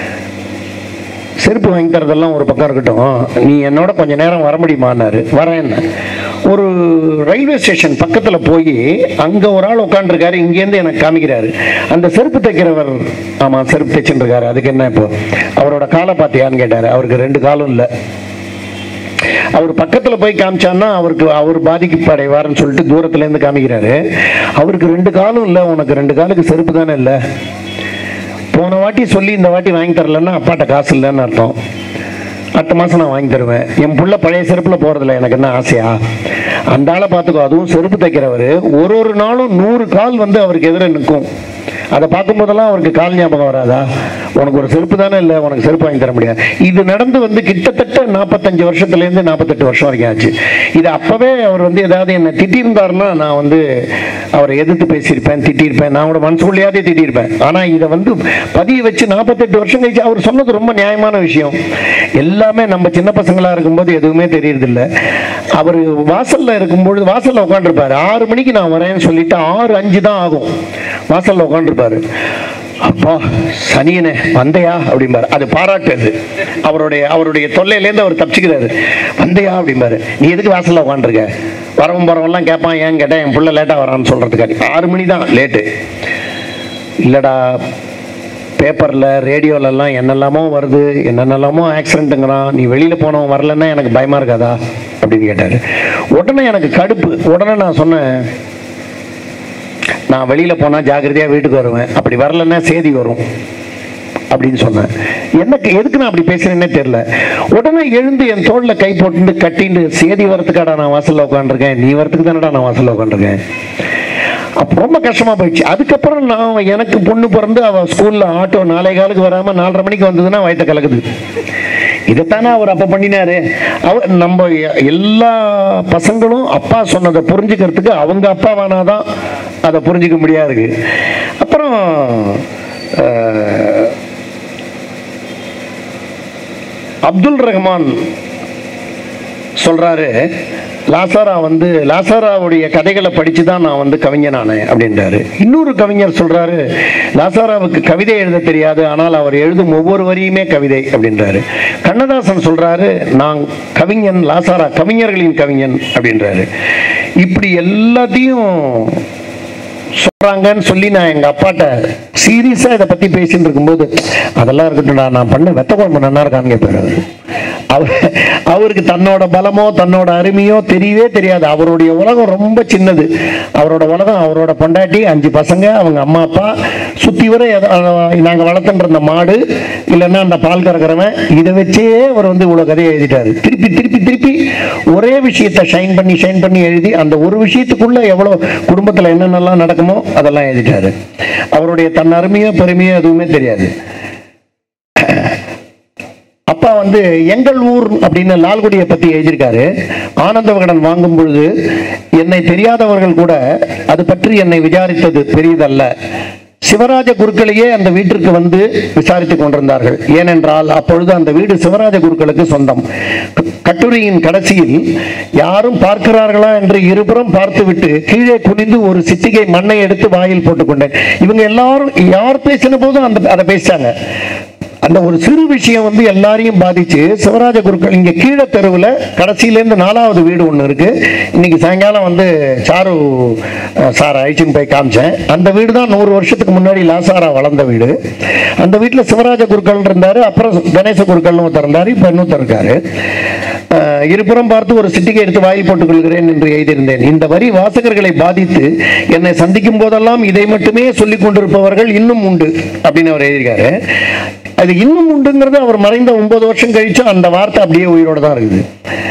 C: செருப்பு வாங்கி தரதெல்லாம் ஒரு பக்கம் இருக்கட்டும், நீ என்னோட கொஞ்சம் நேரம் வர முடியுமான்னாரு. வரேன்னு. ஒரு ரயில்வே ஸ்டேஷன் பக்கத்தில் போய் அங்கே ஒரு ஆள் உட்காந்துருக்காரு, இங்கேருந்து எனக்கு காமிக்கிறாரு, அந்த செருப்பு தைக்கிறவர். ஆமாம், செருப்பு தைச்சுட்டு இருக்காரு. அதுக்கு என்ன இப்போ, அவரோட காலை பார்த்தியான்னு கேட்டார். அவருக்கு ரெண்டு காலும் இல்லை. அவர் பக்கத்தில் போய் காமிச்சான்னா அவருக்கு அவர் பாதிக்கப்படைவார்னு சொல்லிட்டு தூரத்துலேருந்து காமிக்கிறாரு. அவருக்கு ரெண்டு காலும் இல்லை, உனக்கு ரெண்டு காலுக்கு செருப்பு தானே இல்லை, போன வாட்டி சொல்லி இந்த வாட்டி வாங்கி தரலன்னா அப்பாட்ட காசு இல்லைன்னு அர்த்தம், அடுத்த மாதம் நான் வாங்கி தருவேன். என் புள்ள பழைய செருப்பில் போகிறதில்ல, எனக்கு என்ன ஆசையா, அந்த ஆளை பார்த்துக்கோ. அதுவும் செருப்பு தைக்கிறவர் ஒரு ஒரு நாளும் நூறு கால் வந்து அவருக்கு எதிர நிற்கும். அதை பார்க்கும்போதெல்லாம் அவருக்கு கால் ஞாபகம் வராதா, உனக்கு ஒரு செருப்பு தானே இல்லை, உனக்கு செருப்பு வாங்கி தர முடியாது. இது நடந்து வந்து கிட்டத்தட்ட நாற்பத்தஞ்சு வருஷத்துலேருந்து நாற்பத்தெட்டு வருஷம் வரைக்கும் ஆச்சு. இது அப்போவே அவர் வந்து ஏதாவது என்னை திட்டியிருந்தாருன்னா நான் வந்து அவரை எதிர்த்து பேசியிருப்பேன், திட்டியிருப்பேன், நான் கூட மனசுக்குள்ளையாதே திட்டியிருப்பேன். ஆனால் இதை வந்து பதிய வச்சு நாற்பத்தெட்டு வருஷம் கழிச்சு அவர் சொன்னது ரொம்ப நியாயமான விஷயம். எல்லாமே நம்ம சின்ன பசங்களாக இருக்கும்போது எதுவுமே தெரியறதில்லை. அவர் வாசலில் இருக்கும்பொழுது வாசலில் உட்காந்துருப்பாரு, ஆறு மணிக்கு நான் வரேன்னு சொல்லிட்டு ஆறு அஞ்சு தான் ஆகும், வாசலில் உட்காந்துருப்பாரு. அப்பா சனியனே வந்தையா அப்படிம்பாரு. அது பாராட்டுது, அவருடைய அவருடைய தொல்லையிலேருந்து அவர் தப்பிச்சுக்கிறாரு. வந்தையா அப்படிம்பாரு. நீ எதுக்கு வாசலில் உட்காந்துருக்க, வரவும் போறவெல்லாம் கேட்பான், ஏன் கேட்டேன், என் பிள்ளை லேட்டாக வரான்னு சொல்கிறதுக்காண்டி. ஆறு மணி தான் லேட்டு இல்லைடா, பேப்பரில் ரேடியோலெல்லாம் என்னெல்லாமோ வருது, என்னென்னலாமோ ஆக்சிடென்ட்டுங்கிறான், நீ வெளியில் போனவன் வரலன்னா எனக்கு பயமாக இருக்காதா அப்படின்னு கேட்டார். உடனே எனக்கு கடுப்பு. உடனே நான் சொன்னேன், நான் வெளியில் போனால் ஜாக்கிரதையாக வீட்டுக்கு வருவேன், அப்படி வரலன்னா சேதி வரும் அப்படின்னு சொன்னேன். எனக்கு எதுக்கு நான் அப்படி பேசுறேன்னே தெரியல. உடனே எழுந்து என் தோளில் கை போட்டு கட்டிட்டு, சேதி வரத்துக்காடா நான் வாசலில் உட்காந்துருக்கேன், நீ வரத்துக்கு தானடா நான் வாசலில் உட்காந்துருக்கேன். அப்போ ரொம்ப கஷ்டமாக போயிடுச்சு. அதுக்கப்புறம் நான் எனக்கு பொண்ணு பிறந்து அவள் ஸ்கூலில் ஆட்டோ நாளை காலுக்கு வராமல் நாலரை மணிக்கு வந்ததுன்னா வயிற்ற கலக்குது. இதைத்தானே அவர் அப்போ பண்ணினாரு. அவர் நம்ம எல்லா பசங்களும் அப்பா சொன்னதை புரிஞ்சுக்கிறதுக்கு அவங்க அப்பா வேணாதான் அதை புரிஞ்சிக்க முடியாது. அப்புறம் அப்துல் ரஹ்மான் சொல்றாரு, லாசாரா வந்து லாசாராவுடைய கதைகளை படித்து தான் நான் வந்து கவிஞனானேன் அப்படின்றாரு. இன்னொரு கவிஞர் சொல்றாரு, லாசாராவுக்கு கவிதை எழுத தெரியாது, ஆனால் அவர் எழுதும் ஒவ்வொரு வரியுமே கவிதை அப்படின்றாரு. கண்ணதாசன் சொல்றாரு, நான் கவிஞன், லாசாரா கவிஞர்களின் கவிஞன் அப்படின்றாரு. இப்படி எல்லாத்தையும் சொல்றாங்கன்னு சொல்லி நான் எங்க அப்பாட்ட சீரியஸா இதை பத்தி பேசிட்டு இருக்கும்போது, அதெல்லாம் இருக்கட்டும்டா, நான் பண்ண வெத்த குழம்பு நல்லா இருக்கான்னு கேட்பாரு. அவர் அவருக்கு தன்னோட பலமோ தன்னோட அருமையோ தெரியவே தெரியாது. அவருடைய உலகம் ரொம்ப சின்னது. அவரோட உலகம் அவரோட பொண்டாட்டி, அஞ்சு பசங்க, அவங்க அம்மா அப்பா, சுத்தி வர நாங்கள் வளர்த்துன்ற அந்த மாடு, இல்லைன்னா அந்த பால் கறக்கிறவன், இதை வச்சே அவர் வந்து இவ்வளோ கதையை எழுதிட்டாரு. திருப்பி திருப்பி திருப்பி ஒரே விஷயத்தை ஷைன் பண்ணி ஷைன் பண்ணி எழுதி, அந்த ஒரு விஷயத்துக்குள்ள எவ்வளோ குடும்பத்தில் என்னென்னலாம் நடக்குமோ அதெல்லாம் எழுதிட்டாரு. அவருடைய தன் அருமையோ பெருமையோ எதுவுமே தெரியாது. அப்பா வந்து எங்கள் ஊர் அப்படின்னு லால்குடியை பத்தி எழுதியிருக்காரு. ஆனந்த விகடன் வாங்கும் பொழுது என்னை தெரியாதவர்கள் கூட அது பற்றி என்னை விசாரித்தது பெரியதல்ல. சிவராஜ குருக்களையே அந்த வீட்டிற்கு வந்து விசாரித்துக் கொண்டிருந்தார்கள். ஏனென்றால் அப்பொழுது அந்த வீடு சிவராஜ குருக்களுக்கு சொந்தம். கட்டுரையின் கடைசியில், யாரும் பார்க்கிறார்களா என்று இருபுறம் பார்த்துவிட்டு கீழே குனிந்து ஒரு சிட்டிகை மண்ணை எடுத்து வாயில் போட்டுக்கொண்டேன். இவங்க எல்லாரும் யார் பேசின போதும் அந்த அதை பேசிட்டாங்க. அந்த ஒரு சிறு விஷயம் வந்து எல்லாரையும் பாதிச்சு சிவராஜ குருக்கள் இங்க கீழே தெருவில் கடைசியிலேருந்து நாலாவது வீடு ஒன்று இருக்கு. இன்னைக்கு சாயங்காலம் வந்து சாரு சார் அழிச்சுன்னு போய் காமிச்சேன். அந்த வீடு தான் நூறு வருஷத்துக்கு முன்னாடி லாசாரா வளர்ந்த வீடு. அந்த வீட்டில் சிவராஜ குருக்கள் இருந்தாரு, அப்புறம் கணேச குருக்கள்னு ஒருத்தர் இருந்தாரு, இப்போ இன்னொருத்தர் இருக்காரு. இருபுறம் பார்த்து ஒரு சிட்டிகை எடுத்து வாயில் போட்டுக் கொள்கிறேன் என்று எழுதியிருந்தேன். இந்த வரி வாசகர்களை பாதித்து என்னை சந்திக்கும் போதெல்லாம் இதை மட்டுமே சொல்லிக் கொண்டிருப்பவர்கள் இன்னும் உண்டு அப்படின்னு அவர் எழுதியிருக்காரு. அது இன்னும் உண்டுங்கிறது அவர் மறைந்த ஒன்பது வருஷம் கழிச்சு அந்த வார்த்தை அப்படியே உயிரோடு தான் இருக்குது.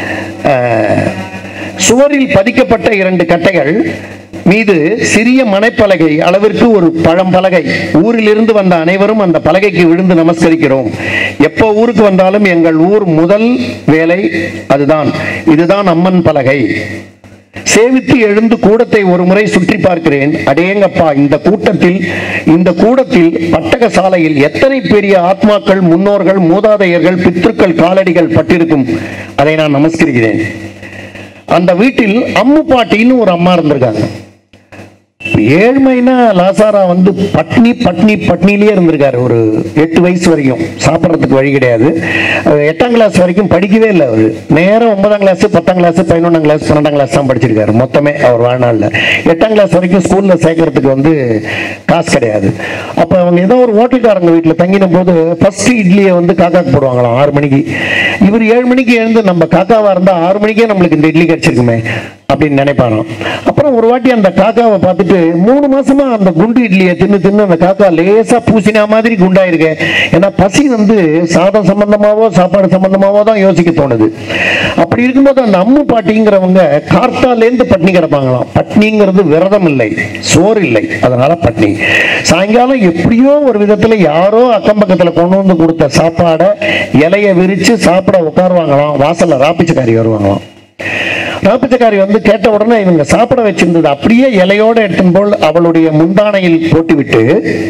C: சுவரில் பதிக்கப்பட்ட இரண்டு கட்டைகள் மீது சிறிய மனைப்பலகை அளவிற்கு ஒரு பழம்பலகை. ஊரிலிருந்து வந்த அனைவரும் அந்த பலகைக்கு விழுந்து நமஸ்கரிக்கிறோம். எப்போ ஊருக்கு வந்தாலும் எங்கள் ஊர் முதல் வேலை அதுதான். இதுதான் அம்மன் பலகை. சேவித்து எழுந்து கூடத்தை ஒரு முறை சுற்றி பார்க்கிறேன். அடேங்கப்பா, இந்த கூட்டத்தில் இந்த கூடத்தில் பட்டக சாலையில் எத்தனை பெரிய ஆத்மாக்கள், முன்னோர்கள், மூதாதையர்கள், பித்ருக்கள் காலடிகள் பட்டிருக்கும். அதை நான் நமஸ்கரிக்கிறேன். அந்த வீட்டில் அம்மு பாட்டின்னு ஒரு அம்மா இருந்திருக்காங்க. ஏழ்மைனா லாசாரா வந்து பட்னி பட்னி பட்னிலேயே இருந்திருக்காரு. ஒரு எட்டு வயசு வரைக்கும் சாப்பிட்றதுக்கு வழி கிடையாது. எட்டாம் கிளாஸ் வரைக்கும் படிக்கவே இல்லை. அவர் நேரம் ஒன்பதாம் கிளாஸ், பத்தாம் கிளாஸ், பதினொன்றாம் கிளாஸ், பன்னெண்டாம் கிளாஸ் தான் படிச்சிருக்காரு மொத்தமே அவர் வாழ்நாளில். எட்டாம் கிளாஸ் வரைக்கும் ஸ்கூலில் சேர்க்கறதுக்கு வந்து காசு கிடையாது. அப்போ அவங்க ஏதோ ஒரு ஹோட்டல்காரங்க வீட்டில் தங்கின போது ஃபர்ஸ்ட் இட்லியை வந்து காக்காக்கு போடுவாங்களாம் ஆறு மணிக்கு. இவர் ஏழு மணிக்கு எழுந்து நம்ம காக்காவாக இருந்தால் ஆறு மணிக்கே நம்மளுக்கு இந்த இட்லி கிடைச்சிருக்குமே அப்படின்னு நினைப்பாராம். அப்புறம் ஒரு வாட்டி அந்த காக்காவை பார்த்துட்டு மூணு மாசமா அந்த குண்டு இட்லியை தின்னு தின்னு அந்த காக்கா லேசா பூசினா மாதிரி குண்டாயிருக்கு. ஏன்னா பசி வந்து சாதம் சம்பந்தமாவோ சாப்பாடு சம்பந்தமாவோ தான் யோசிக்க தோணுது. அப்படி இருக்கும்போது அந்த அம்மு பாட்டிங்கிறவங்க கார்த்தாலேருந்து பட்னி கிடப்பாங்களாம். பட்னிங்கிறது விரதம் இல்லை, சோறு இல்லை, அதனால பட்னி. சாயங்காலம் எப்படியோ ஒரு விதத்துல யாரோ அக்கம் பக்கத்துல கொண்டு வந்து கொடுத்த சாப்பாடை இலைய விரிச்சு சாப்பிட உட்காருவாங்களாம். வாசல்ல ராப்பிச்சக்காரி வருவாங்களாம். ராப்பிச்சக்காரி வந்து கேட்ட உடனே இவங்க சாப்பிட வச்சிருந்தது அப்படியே இலையோட எடுத்தும் போல் அவளுடைய முந்தானையில் போட்டுவிட்டு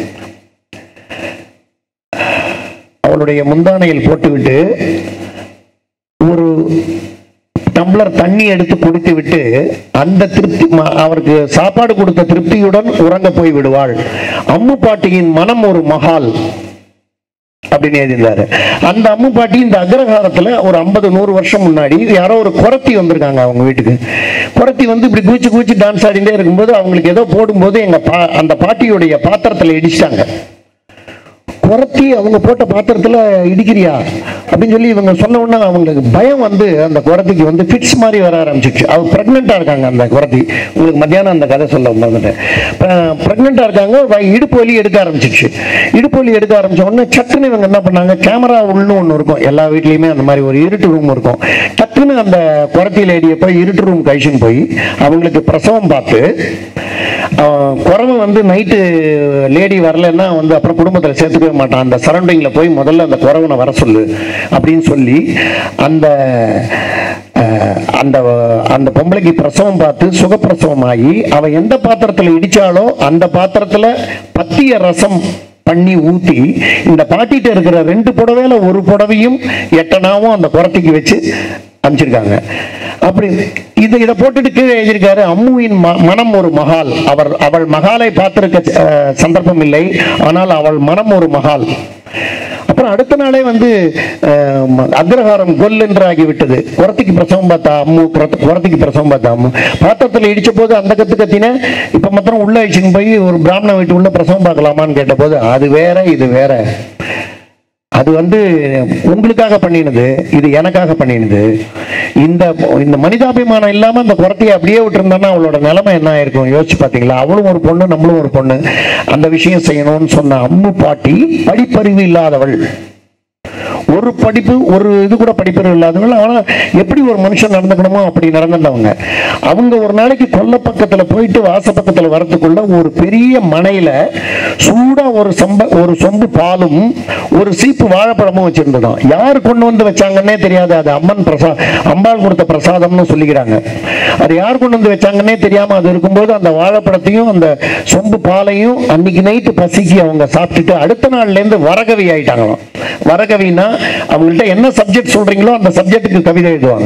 C: அவளுடைய முந்தானையில் போட்டுவிட்டு ஒரு டம்ளர் தண்ணி எடுத்து குடித்து விட்டு அந்த திருப்தி, அவருக்கு சாப்பாடு கொடுத்த திருப்தியுடன் உறங்க போய் விடுவாள். அம்மு பாட்டியின் மனம் ஒரு மகால் அப்படின்னு எழுதியிருந்தாரு. அந்த அம்மு பாட்டி இந்த அக்ரஹாரத்துல ஒரு ஐம்பது நூறு வருஷம் முன்னாடி யாரோ ஒரு குரத்தி வந்திருக்காங்க அவங்க வீட்டுக்கு. குரத்தி வந்து இப்படி கூச்சி கூச்சி டான்ஸ் ஆடிட்டே இருக்கும்போது அவங்களுக்கு ஏதோ போடும்போது எங்க பா அந்த பாட்டியுடைய பாத்திரத்துல இடிச்சிட்டாங்க. குரத்தி அவங்க போட்ட பாத்திரத்துல இடிக்கிறியா அப்படின்னு சொல்லி இவங்க சொன்ன உடனே அவங்களுக்கு பயம் வந்து அந்த குரத்திக்கு வந்து ஃபிட்ஸ் மாதிரி வர ஆரம்பிச்சிச்சு. அவங்க பிரெக்னெண்டா இருக்காங்க. அந்த குரத்தி உங்களுக்கு மத்தியானம் அந்த கதை சொல்ல மறந்துட்டேன். பிரெக்னெண்டா இருக்காங்க. இடுப்பு வலி எடுக்க ஆரம்பிச்சிச்சு. இடுப்பு வலி எடுக்க ஆரம்பிச்ச உடனே சட்டுன்னு இவங்க என்ன பண்ணாங்க, கேமரா உள்னு ஒன்று இருக்கும் எல்லா வீட்லையுமே, அந்த மாதிரி ஒரு இருட்டு ரூம் இருக்கும். டக்குன்னு அந்த குரத்தி லேடியை போய் இருட்டு ரூம் கழிச்சுன்னு போய் அவங்களுக்கு பிரசவம் பார்த்து, குறவு வந்து நைட்டு லேடி வரலன்னா வந்து அப்புறம் குடும்பத்தில் சேர்த்துக்கவே மாட்டான். அந்த சரௌண்டிங்கில் போய் முதல்ல அந்த குறவனை வர சொல்லு அப்படின்னு சொல்லி அந்த அந்த அந்த பொம்பளைக்கு பிரசவம் பார்த்து சுகப்பிரசவம் ஆகி அவ எந்த பாத்திரத்தில் இடிச்சாலோ அந்த பாத்திரத்தில் பத்திய ரசம் பண்ணி ஊத்தி இந்த பாட்டிட்ட இருக்கிற ரெண்டு புடவையில ஒரு புடவையும் எட்டனாவும் அந்த குரத்திக்கு வச்சு அமைச்சிருக்காங்க. அப்படி இதை இதை போட்டுட்டு கீழே எழுதியிருக்காரு, அம்முவின் மனம் ஒரு மகால். அவர் அவள் மகாலை பார்த்திருக்க சந்தர்ப்பம் இல்லை, ஆனால் அவள் மனம் ஒரு மகால். அப்புறம் அடுத்த நாளே வந்து அக்ரஹாரம் கொல் என்று ஆகிவிட்டது. குரத்திக்கு பிரசவம் பார்த்தா அம்மு, குரத்திக்கு பிரசவம் பார்த்தா அம்மு. பாத்திரத்தில் இடிச்ச போது அந்த கத்து கத்தின இப்ப மாத்திரம் உள்ள வச்சுன்னு போய் ஒரு பிராமண வீட்டு உள்ள பிரசவம் பார்க்கலாமான்னு கேட்ட போது அது வேற இது வேற, அது வந்து உங்களுக்காக பண்ணினது, இது எனக்காக பண்ணினது. இந்த இந்த மனிதாபிமானம் இல்லாம அந்த குரத்தையை அப்படியே விட்டுருந்தான்னா அவளோட நிலைமை என்ன ஆயிருக்கும் யோசிச்சு பாத்தீங்களா? அவளும் ஒரு பொண்ணு, நம்மளும் ஒரு பொண்ணு. அந்த விஷயம் செய்யணும்னு சொன்ன அம்மு பாட்டி படிப்பறிவு இல்லாதவள், ஒரு படிப்பு ஒரு இது கூட படிப்பறிவு இல்லாதவங்க. ஆனால் எப்படி ஒரு மனுஷன் நடந்துக்கணுமோ அப்படி நடந்தவங்க. அவங்க ஒரு நாளைக்கு கொல்லை பக்கத்தில் போயிட்டு வாச பக்கத்தில் வரத்துக்குள்ள ஒரு பெரிய மனையில சூடா ஒரு சம்ப ஒரு சொம்பு பாலும் ஒரு சீப்பு வாழைப்பழமும் வச்சிருந்ததான். யார் கொண்டு வந்து வச்சாங்கன்னே தெரியாது. அது அம்மன் பிரசா அம்பாள் கொடுத்த பிரசாதம்னு சொல்லிக்கிறாங்க. அது யார் கொண்டு வந்து வச்சாங்கன்னே தெரியாம அது இருக்கும்போது அந்த வாழைப்பழத்தையும் அந்த சொம்பு பாலையும் அன்னைக்கு நைட்டு பசிக்கு அவங்க சாப்பிட்டுட்டு அடுத்த நாள்ல இருந்து வரகவி ஆயிட்டாங்களாம். வரகவின்னா அவங்கள்ட்ட என்ன சப்ஜெக்ட் சொல்றீங்களோ அந்த சப்ஜெக்டுக்கு கவிதை எழுதுவாங்க.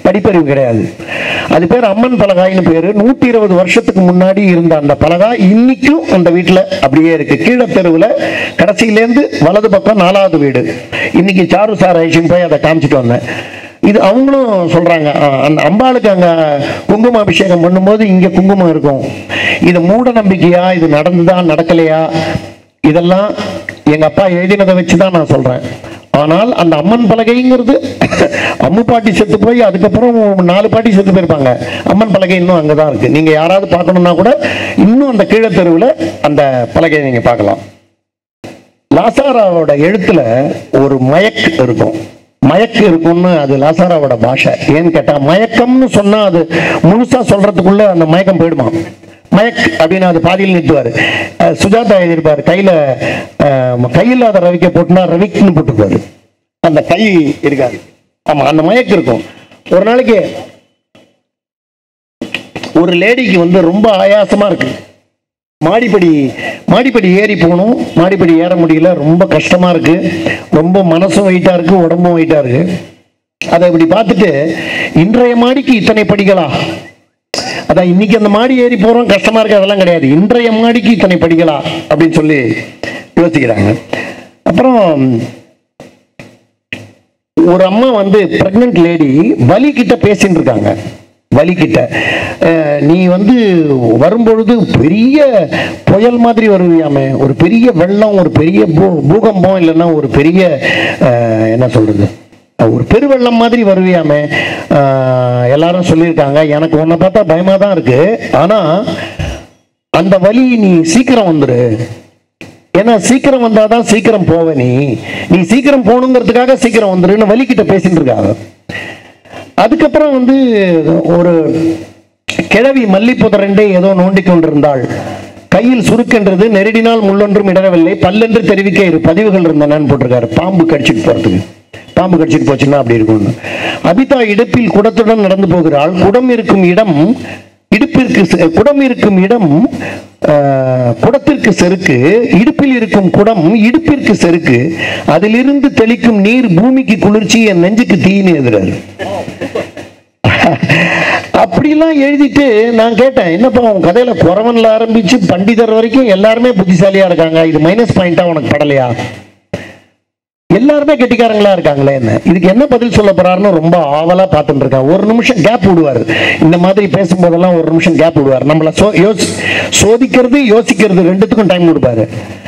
C: படிப்பறிவு கிடையாது. அது பேர் அம்மன் பலகாய்னு பேரு. நூத்தி இருபது வருஷத்துக்கு முன்னாடி இருந்த அந்த பலகாய் இன்னைக்கும் அந்த வீட்டுல அப்படியே இருக்கு. கீழே தெருவில் கடைசியிலேருந்து வலது பக்கம் நாலாவது வீடு. இன்னைக்கு சாரு சார் ஐஷன் போய் அதை காமிச்சிட்டு வந்தேன். இது அவங்களும் சொல்றாங்க, அந்த அம்பாளுக்கு அங்க குங்கும அபிஷேகம் பண்ணும்போது இங்க குங்குமம் இருக்கும். இது மூட நம்பிக்கையா, இது நடந்துதா நடக்கலையா, இதெல்லாம் எங்க அப்பா எழுதினதை வச்சுதான் நான் சொல்றேன். ஆனால் அந்த அம்மன் பலகைங்கிறது அம்மு பாட்டி செத்து போய் அதுக்கப்புறம் நாலு பாட்டி செத்து போயிருப்பாங்க. அம்மன் பலகை இன்னும் அங்கதான் இருக்கு. நீங்க யாராவது பார்க்கணும்னா கூட இன்னும் அந்த கீழே தெருவில் அந்த பலகையை நீங்க பார்க்கலாம். லாசாராவோட எழுத்துல ஒரு மயக்கு இருக்கும். மயக்கு இருக்கும்னு அது லாசாராவோட பாஷை. ஏன்னு கேட்டா, மயக்கம்னு சொன்னா அது முழுசா சொல்றதுக்குள்ள அந்த மயக்கம் போயிடுமா. மயக் அப்படின்னு அது பாதியில் நிறுத்துவார். சுஜாதா எழுதியிருப்பார், கையில கையில்லாத ரவிக்க போட்டுனா ரவிக்குன்னு போட்டுக்குவாரு. அந்த கை இருக்காது. ஆமா, அந்த மயக்கு இருக்கும். ஒரு நாளைக்கு ஒரு லேடிக்கு வந்து ரொம்ப ஆயாசமா இருக்கு. மாடிப்படி மாடிப்படி ஏறி போகணும். மாடிப்படி ஏற முடியல, ரொம்ப கஷ்டமா இருக்கு. ரொம்ப மனசும் வெயிட்டா இருக்கு, உடம்பும் வெயிட்டா இருக்கு. அதை இப்படி பார்த்துட்டு, இன்றைய மாடிக்கு இத்தனை படிகளா, அதான் இன்னைக்கு அந்த மாடி ஏறி போறோம் கஷ்டமா இருக்கு, அதெல்லாம் கிடையாது, இன்றைய மாடிக்கு இத்தனை படிகளா அப்படின்னு சொல்லி யோசிக்கிறாங்க. அப்புறம் ஒரு அம்மா வந்து பிரெக்னன்ட் லேடி வலி கிட்ட பேசிட்டு இருக்காங்க. வலி கிட்ட, நீ வந்து வரும்பொழுது பெரிய புயல் மாதிரி வருவியாமே, ஒரு பெரிய வெள்ளம், ஒரு பெரிய பூகம்பம், இல்லைன்னா ஒரு பெரிய என்ன சொல்றது, ஒரு பெருவெள்ளம் மாதிரி வருவியாமே, எல்லாரும் சொல்லியிருக்காங்க. எனக்கு உன்னை பார்த்தா பயமா தான் இருக்கு. ஆனா அந்த வலி நீ சீக்கிரம் வந்துரு, ஏன்னா சீக்கிரம் வந்தாதான் சீக்கிரம் போவ, நீ நீ சீக்கிரம் போகணுங்கிறதுக்காக சீக்கிரம் வந்துருன்னு வலிக்கிட்ட பேசிட்டு இருக்காங்க. அதுக்கப்புறம் வந்து ஒரு கிழவி மல்லிப்புதரண்டே ஏதோ நோண்டி கொண்டிருந்தாள். கையில் சுருக்கென்றது, நெருடினால் முள்ளொன்றும் இடரவில்லை, பல்லென்று தெரிவிக்க இரு பதிவுகள் இருந்தனன்னு போட்டிருக்காரு. பாம்பு கடிச்சிட்டு போறதுக்கு, பாம்பு கடிச்சிட்டு போச்சுன்னா அப்படி இருக்கும். அபிதா இடுப்பில் குடத்துடன் நடந்து போகிறாள். குடம் இருக்கும் இடம் இடுப்பிற்கு, குடம் இருக்கும் இடம் குடத்திற்கு செருக்கு, இடுப்பில் இருக்கும் குடம் இடுப்பிற்கு செருக்கு, அதிலிருந்து தெளிக்கும் நீர் பூமிக்கு குளிர்ச்சி, என் நெஞ்சுக்கு தீன்னு எதிராரு. அப்படிலாம் எழுதிட்டு நான் கேட்டேன், என்னப்பா உன் கதையில குறவன்ல ஆரம்பிச்சு பண்டிதர் வரைக்கும் எல்லாருமே புத்திசாலியா இருக்காங்க, இது மைனஸ் பாயிண்டா உனக்கு படலையா? எல்லாருமே கெட்டிக்காரங்களா இருக்காங்களே, என்ன இதுக்கு என்ன பதில் சொல்ல போறாருன்னு ரொம்ப ஆவலா பார்த்துட்டு இருக்கேன். ஒரு நிமிஷம் கேப் விடுவார், இந்த மாதிரி பேசும்போதெல்லாம் ஒரு நிமிஷம் கேப் விடுவார். நம்மள சோதிக்கிறது யோசிக்கிறது ரெண்டுத்துக்கும் டைம் கொடுப்பாரு.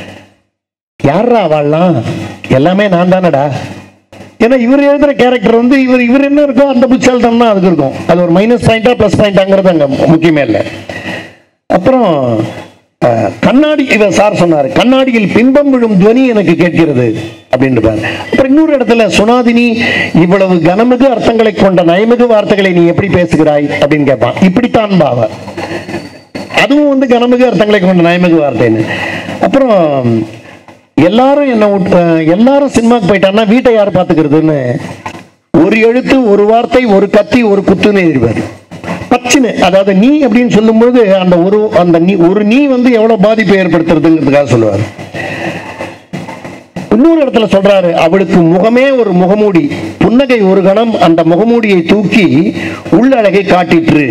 C: யாரா வாழலாம், எல்லாமே நான் தானடா. ஏன்னா இவர் எழுதுற கேரக்டர் வந்து இவர் இவர் என்ன இருக்கோ அந்த புச்சால்தான் தான் அதுக்கு இருக்கும். அது ஒரு மைனஸ் பாயிண்டா பிளஸ் பாயிண்டாங்கிறது அங்க முக்கியமே இல்லை. அப்புறம் கண்ணாடி, இவர் சார் சொன்னார், கண்ணாடியில் பிம்பம் விழும் துவனி எனக்கு கேட்கிறது அப்படின்னு. அப்புறம் இன்னொரு இடத்துல, சுனாதினி இவ்வளவு கனமிகு அர்த்தங்களை கொண்ட நயமிகு வார்த்தைகளை நீ எப்படி பேசுகிறாய் அப்படின்னு கேட்பான். இப்படித்தான் பாவ, அதுவும் வந்து கனமிகு அர்த்தங்களை கொண்ட நயமிகு வார்த்தைன்னு. அப்புறம் எல்லாரும் என்ன, எல்லாரும் சினிமாக்கு போயிட்டான்னா வீட்டை யார் பார்த்துக்கிறதுன்னு ஒரு எழுத்து, ஒரு வார்த்தை, ஒரு கத்தி, ஒரு குத்துன்னு எழுதிருப்பாரு. பச்சுன்னு, அதாவது நீ அப்படின்னு சொல்லும்போது அந்த ஒரு அந்த நீ ஒரு நீ வந்து எவ்வளவு பாதிப்பை ஏற்படுத்துறதுங்கிறதுக்காக சொல்லுவார். இன்னொரு இடத்துல சொல்றாரு, அவளுக்கு முகமே ஒரு முகமூடி, புன்னகை ஒரு கணம் அந்த முகமூடியை தூக்கி உள்ளழகை காட்டிற்று.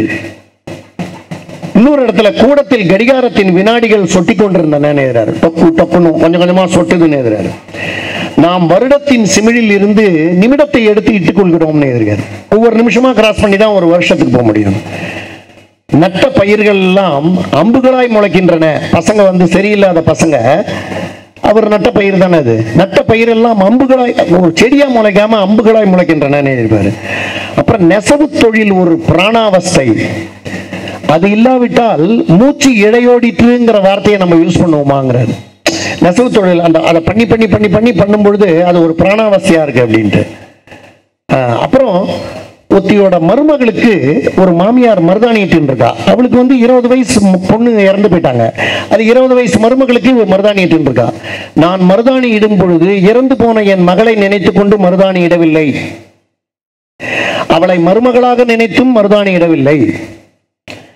C: இன்னொரு இடத்துல, கூடத்தில் கடிகாரத்தின் வினாடிகள் சொட்டி கொண்டிருந்தன எழுதுறாரு. டொக்கு டொக்குன்னு கொஞ்சம் கொஞ்சமா சொட்டுதுன்னு எழுதுறாரு. நாம் வருடத்தின் சிமிழில் இருந்து நிமிடத்தை எடுத்து இட்டுக் கொள்கிறோம்னு எழுதுறாரு. ஒவ்வொரு நிமிஷமா கிராஸ் பண்ணி தான் ஒரு வருஷத்துக்கு போக முடியும். நட்ட பயிர்கள் எல்லாம் அம்புகளாய் முளைக்கின்றன. பசங்க வந்து சரியில்லாத பசங்க, அவர் நட்ட பயிர் தானே அது, நட்ட பயிர் எல்லாம் அம்புகளாய், ஒரு செடியா முளைக்காம அம்புகளாய் முளைக்கின்றன எழுதிப்பாரு. அப்புறம் நெசவு தொழில் ஒரு பிராணாவஸ்தை, அது இல்லாவிட்டால் மூச்சு இழையோடிட்டுங்கிற வார்த்தையை நம்ம யூஸ் பண்ணுவோமாங்கிறாரு. நெசவு தொழில் அந்த அதை பண்ணி பண்ணி பண்ணி பண்ணி பண்ணும் பொழுது அது ஒரு பிராணாவஸ்தையா இருக்கு அப்படின்ட்டு. அப்புறம் ஒத்தியோட மருமகளுக்கு ஒரு மாமியார் மருதாணிட்டு இருக்கா. அவளுக்கு வந்து இருபது வயசு பொண்ணு இறந்து போயிட்டாங்க. அது இருபது வயசு மருமகளுக்கு ஒரு மருதாணிட்டு இருக்கா. நான் மருதாணி இடும் பொழுது இறந்து போன என் மகளை நினைத்து கொண்டு மருதாணி இடவில்லை, அவளை மருமகளாக நினைத்தும் மருதாணி இடவில்லை.